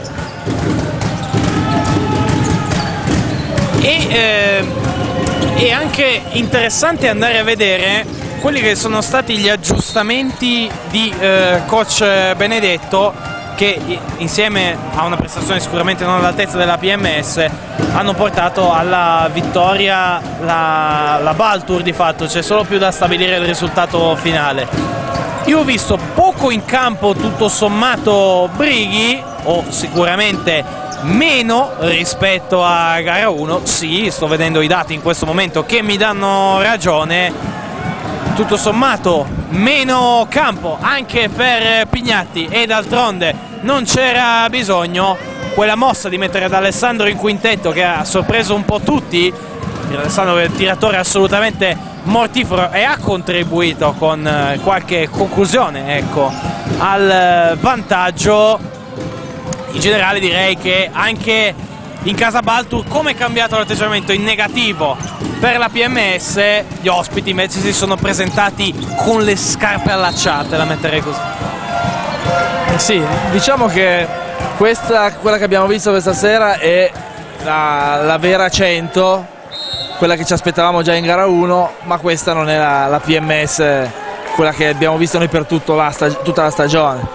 A: E eh, è anche interessante andare a vedere quelli che sono stati gli aggiustamenti di eh, coach Benedetto, che insieme a una prestazione sicuramente non all'altezza della P M S hanno portato alla vittoria la, la Baltur di fatto. C'è solo più da stabilire il risultato finale. Io ho visto poco in campo tutto sommato Brighi, o sicuramente meno rispetto a gara uno. Sì, sto vedendo i dati in questo momento che mi danno ragione. Tutto sommato meno campo anche per Pignatti, e d'altronde non c'era bisogno. Quella mossa di mettere D'Alessandro in quintetto che ha sorpreso un po' tutti, D'Alessandro è un tiratore assolutamente mortifero e ha contribuito con qualche conclusione, ecco, al vantaggio. In generale direi che anche in casa Baltur, come è cambiato l'atteggiamento in negativo per la P M S, gli ospiti invece si sono presentati con le scarpe allacciate, la metterei così.
B: Sì, diciamo che questa, quella che abbiamo visto questa sera è la, la vera cento, quella che ci aspettavamo già in gara uno, ma questa non è la, la P M S, quella che abbiamo visto noi per tutto la tutta la stagione.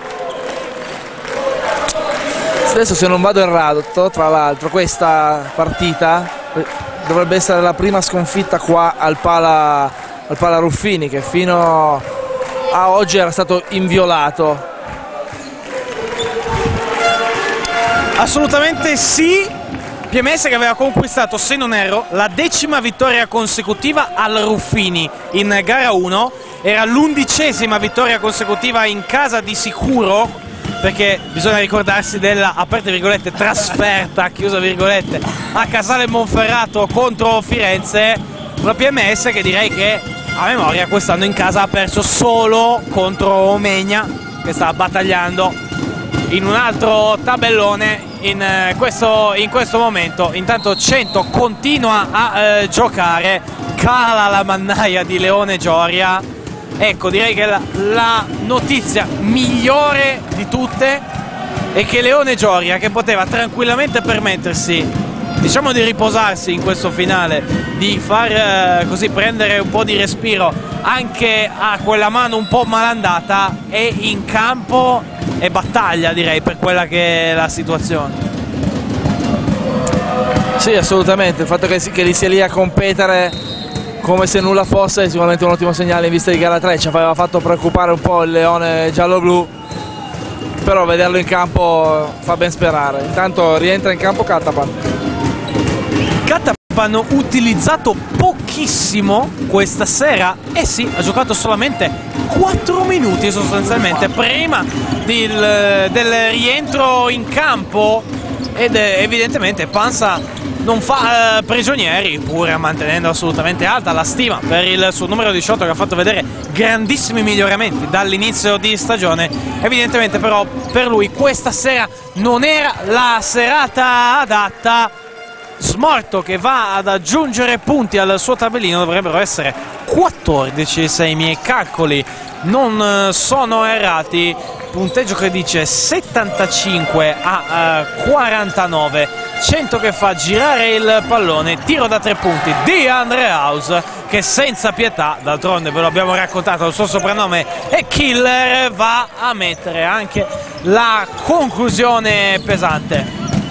B: Adesso, se non vado errato, tra l'altro questa partita dovrebbe essere la prima sconfitta qua al Pala, al Pala Ruffini, che fino a oggi era stato inviolato.
A: Assolutamente sì. P M S che aveva conquistato, se non erro, la decima vittoria consecutiva al Ruffini in gara uno, era l'undicesima vittoria consecutiva in casa di sicuro, perché bisogna ricordarsi della, aperte virgolette, trasferta, chiusa virgolette, a Casale Monferrato contro Firenze. La P M S che direi che a memoria quest'anno in casa ha perso solo contro Omegna, che sta battagliando in un altro tabellone in questo, in questo momento. Intanto cento continua a eh, giocare, cala la mannaia di Leone Gioria. Ecco, direi che la, la notizia migliore di tutte è che Leone Gioria, che poteva tranquillamente permettersi, diciamo, di riposarsi in questo finale, di far eh, così prendere un po' di respiro anche a quella mano un po' malandata, è in campo e battaglia, direi, per quella che è la situazione.
B: Sì, assolutamente, il fatto che, che li sia lì a competere come se nulla fosse è sicuramente un ottimo segnale in vista di gara tre. Ci aveva fatto preoccupare un po' il Leone giallo-blu, però vederlo in campo fa ben sperare. Intanto rientra in campo Kattapan.
A: Kattapan utilizzato pochissimo questa sera, eh sì, ha giocato solamente quattro minuti sostanzialmente prima del, del rientro in campo, ed evidentemente Pansa non fa eh, prigionieri, pur mantenendo assolutamente alta la stima per il suo numero diciotto, che ha fatto vedere grandissimi miglioramenti dall'inizio di stagione. Evidentemente però per lui questa sera non era la serata adatta. Smorto che va ad aggiungere punti al suo tabellino, dovrebbero essere quattordici se i miei calcoli non sono errati. Punteggio che dice settantacinque a quarantanove, cento che fa girare il pallone, tiro da tre punti di Andre House, che senza pietà, d'altronde ve lo abbiamo raccontato, il suo soprannome è Killer, va a mettere anche la conclusione pesante.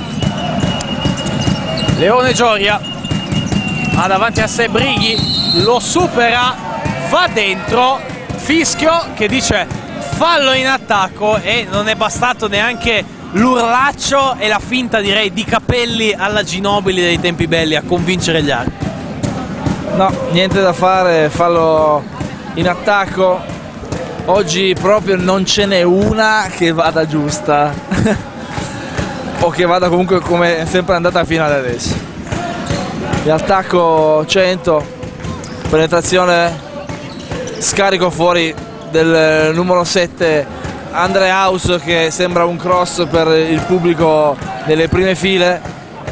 A: Leone Gioria ha davanti a sé Brighi, lo supera, va dentro, fischio che dice fallo in attacco, e non è bastato neanche l'urlaccio e la finta, direi, di Capelli alla Ginobili dei tempi belli a convincere gli altri.
B: No, niente da fare, fallo in attacco. Oggi proprio non ce n'è una che vada giusta o che vada comunque come è sempre andata fino ad adesso. L'attacco cento, penetrazione, scarico fuori del numero sette Andre House, che sembra un cross per il pubblico nelle prime file,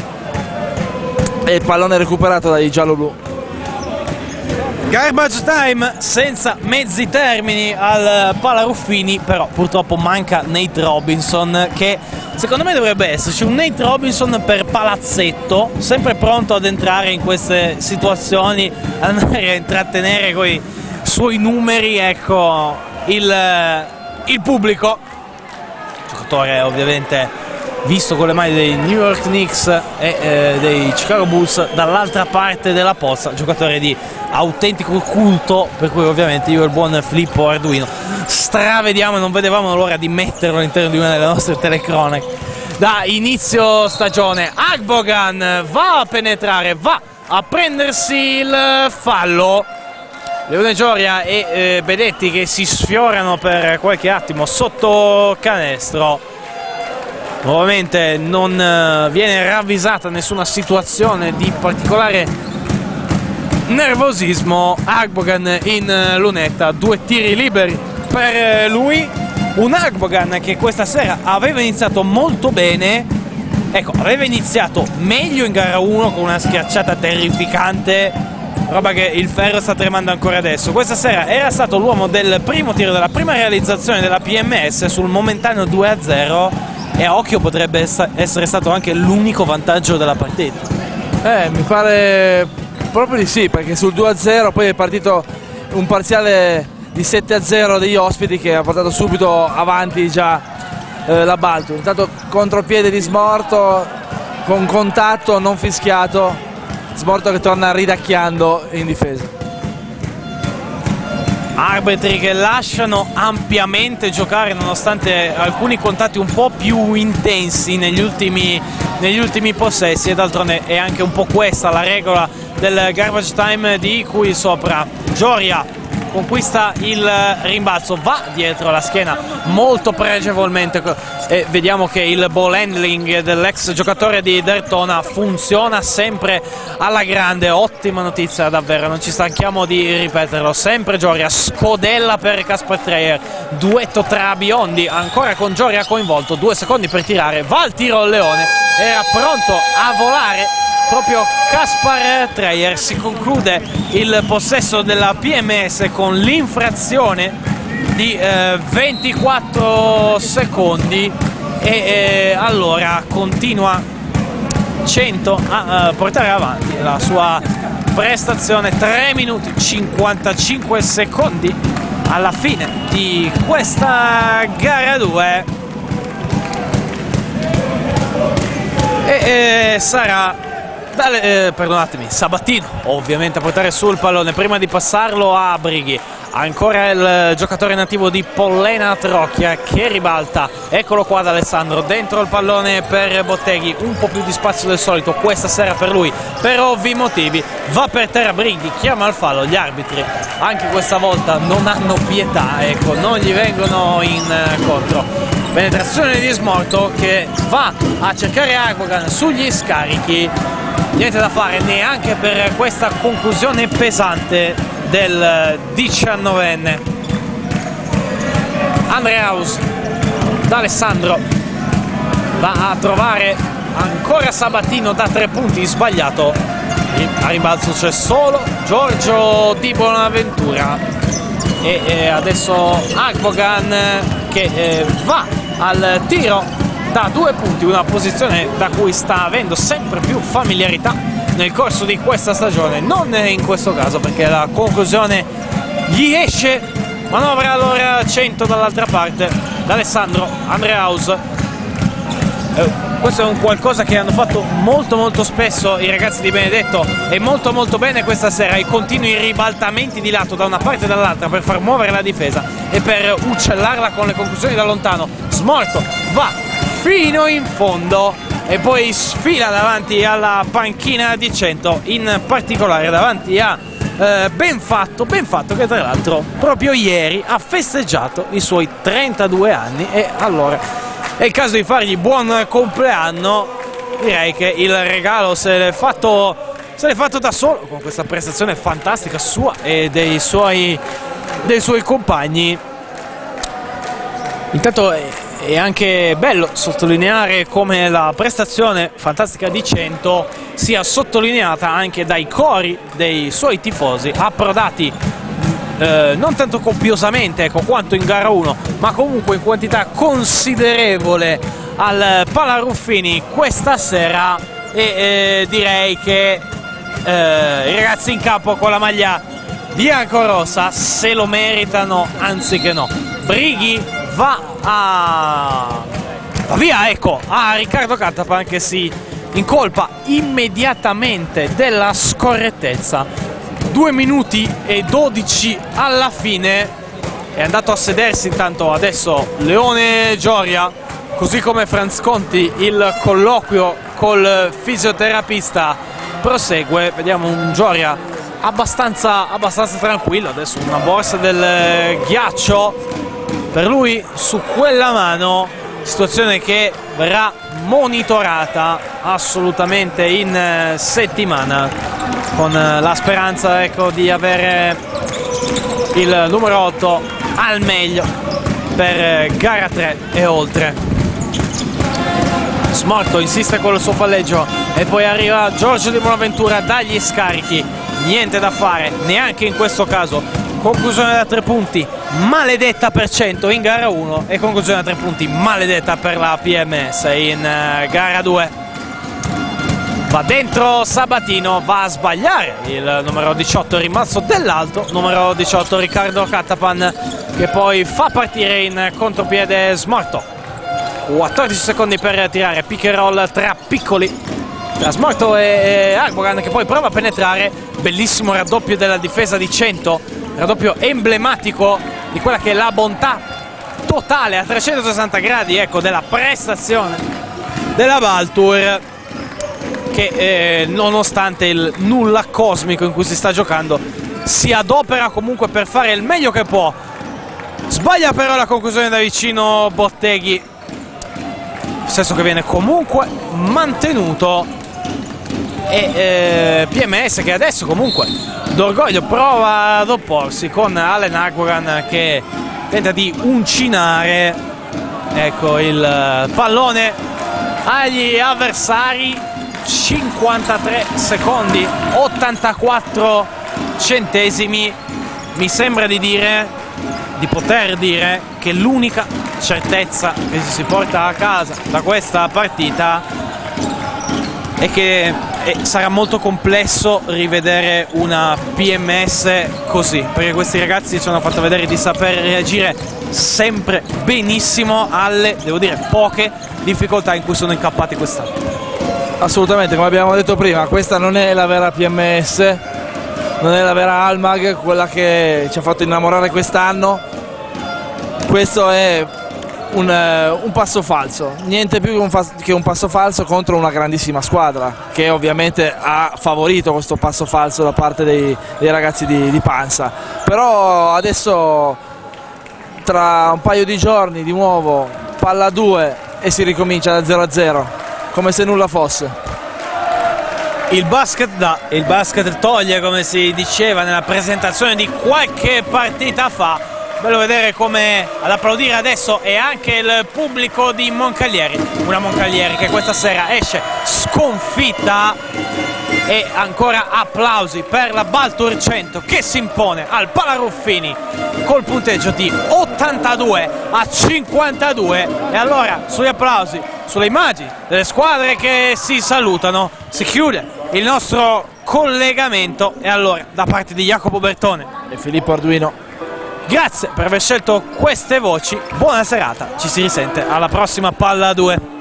B: e il pallone recuperato dai giallo-blu.
A: Garbage time senza mezzi termini al Pala Ruffini, però purtroppo manca Nate Robinson, che secondo me dovrebbe esserci un Nate Robinson per palazzetto, sempre pronto ad entrare in queste situazioni, andare a intrattenere con i suoi numeri, ecco, il, il pubblico. Giocatore ovviamente visto con le maglie dei New York Knicks e eh, dei Chicago Bulls dall'altra parte della pozza, giocatore di autentico culto, per cui ovviamente io e il buon Filippo Arduino stravediamo e non vedevamo l'ora di metterlo all'interno di una delle nostre telecronache da inizio stagione. Agbogan va a penetrare, va a prendersi il fallo. Leone Gioria e eh, Bedetti che si sfiorano per qualche attimo sotto canestro. Nuovamente non eh, viene ravvisata nessuna situazione di particolare nervosismo. Agbogan in eh, lunetta, due tiri liberi per eh, lui. Un Agbogan che questa sera aveva iniziato molto bene, ecco, aveva iniziato meglio in gara uno con una schiacciata terrificante, roba che il ferro sta tremando ancora adesso. Questa sera era stato l'uomo del primo tiro, della prima realizzazione della P M S sul momentaneo due a zero, e a occhio potrebbe essere stato anche l'unico vantaggio della partita.
B: Eh, mi pare proprio di sì, perché sul due a zero poi è partito un parziale di sette a zero degli ospiti che ha portato subito avanti già eh, la Baltur. Intanto contropiede di Smorto con contatto non fischiato, Smorto che torna ridacchiando in difesa.
A: Arbitri che lasciano ampiamente giocare nonostante alcuni contatti un po' più intensi negli ultimi, negli ultimi possessi, e d'altronde è anche un po' questa la regola del garbage time di cui sopra. Gioria conquista il rimbalzo, va dietro la schiena molto pregevolmente, e vediamo che il ball handling dell'ex giocatore di Dertona funziona sempre alla grande. Ottima notizia davvero, non ci stanchiamo di ripeterlo. Sempre Gioria, scodella per Casper Treyer, duetto tra biondi, ancora con Gioria coinvolto, due secondi per tirare, va al tiro il Leone, era pronto a volare proprio Kaspar Treyer. Si conclude il possesso della P M S con l'infrazione di eh, ventiquattro secondi, e eh, allora continua cento a eh, portare avanti la sua prestazione. Tre minuti cinquantacinque secondi alla fine di questa gara due, e eh, sarà Dale, eh, perdonatemi, Sabatino ovviamente a portare sul pallone prima di passarlo a Brighi. Ancora il giocatore nativo di Pollena Trocchia che ribalta, eccolo qua da Alessandro, dentro il pallone per Botteghi, un po' più di spazio del solito questa sera per lui per ovvi motivi, va per terra Brighi, chiama il fallo. Gli arbitri anche questa volta non hanno pietà, ecco, non gli vengono incontro. Penetrazione di Smorto che va a cercare Agbogan sugli scarichi, niente da fare neanche per questa conclusione pesante del diciannovenne. Andreaus da Alessandro va a trovare ancora Sabatino da tre punti, sbagliato. A ribalzo c'è solo Giorgio Di Bonaventura, e eh, adesso Agbogan che eh, va al tiro da due punti, una posizione da cui sta avendo sempre più familiarità nel corso di questa stagione, non in questo caso perché la conclusione gli esce. Manovra allora cento dall'altra parte da Alessandro. Andreaus, eh, questo è un qualcosa che hanno fatto molto molto spesso i ragazzi di Benedetto, e molto molto bene questa sera, i continui ribaltamenti di lato da una parte e dall'altra per far muovere la difesa e per uccellarla con le conclusioni da lontano. Smorto va fino in fondo e poi sfila davanti alla panchina di cento, in particolare davanti a eh, Benfatto, Benfatto che tra l'altro proprio ieri ha festeggiato i suoi trentadue anni, e allora è il caso di fargli buon compleanno. Direi che il regalo se l'è fatto, se l'è fatto da solo con questa prestazione fantastica sua e dei suoi, dei suoi compagni. Intanto è È anche bello sottolineare come la prestazione fantastica di cento sia sottolineata anche dai cori dei suoi tifosi approdati eh, non tanto copiosamente, ecco, quanto in gara uno, ma comunque in quantità considerevole al Palaruffini questa sera, e eh, direi che eh, i ragazzi in campo con la maglia biancorossa se lo meritano, anzi che no. Brighi va a va via, ecco, a Riccardo Catapan che si incolpa immediatamente della scorrettezza. Due minuti e dodici alla fine, è andato a sedersi intanto adesso Leone Gioria Così come Franz Conti, il colloquio col fisioterapista prosegue. Vediamo un Gioria abbastanza, abbastanza tranquillo. Adesso una borsa del ghiaccio per lui su quella mano, situazione che verrà monitorata assolutamente in settimana, con la speranza, ecco, di avere il numero otto al meglio per gara tre e oltre. Smorto insiste con il suo palleggio e poi arriva Giorgio Di Bonaventura dagli scarichi. Niente da fare neanche in questo caso. Conclusione da tre punti maledetta per cento in gara uno e conclusione da tre punti maledetta per la P M S in uh, gara due. Va dentro Sabatino, va a sbagliare il numero diciotto Rimazzo dell'Alto, numero diciotto Riccardo Cattapan, che poi fa partire in contropiede Smorto. quattordici secondi per tirare, pick and roll tra piccoli tra Smorto e Agbogan, che poi prova a penetrare. Bellissimo raddoppio della difesa di cento, raddoppio emblematico di quella che è la bontà totale a trecentosessanta gradi, ecco, della prestazione della Valtur, che eh, nonostante il nulla cosmico in cui si sta giocando si adopera comunque per fare il meglio che può. Sbaglia però la conclusione da vicino Botteghi, senso che viene comunque mantenuto, e eh, P M S che adesso comunque d'orgoglio prova ad opporsi con Allen Agbogan che tenta di uncinare, ecco, il pallone agli avversari. Cinquantatré secondi ottantaquattro centesimi. Mi sembra di dire, di poter dire che l'unica certezza che si porta a casa da questa partita è che eh, sarà molto complesso rivedere una P M S così, perché questi ragazzi ci hanno fatto vedere di saper reagire sempre benissimo alle, devo dire, poche difficoltà in cui sono incappati quest'anno.
B: Assolutamente, come abbiamo detto prima, questa non è la vera P M S, non è la vera Almag, quella che ci ha fatto innamorare quest'anno. Questo è un, uh, un passo falso, niente più che un, che un passo falso contro una grandissima squadra, che ovviamente ha favorito questo passo falso da parte dei, dei ragazzi di, di Pansa. Però adesso, tra un paio di giorni, di nuovo palla due e si ricomincia da zero a zero, come se nulla fosse.
A: Il basket dà, il basket toglie, come si diceva nella presentazione di qualche partita fa. Bello vedere come ad applaudire adesso è anche il pubblico di Moncalieri, una Moncalieri che questa sera esce sconfitta, e ancora applausi per la Valtur cento che si impone al Palaruffini col punteggio di ottantadue a cinquantadue. E allora, sugli applausi, sulle immagini delle squadre che si salutano, si chiude il nostro collegamento. E allora, da parte di Jacopo Bertone
B: e Filippo Arduino,
A: grazie per aver scelto queste voci, buona serata, ci si risente alla prossima Palla due.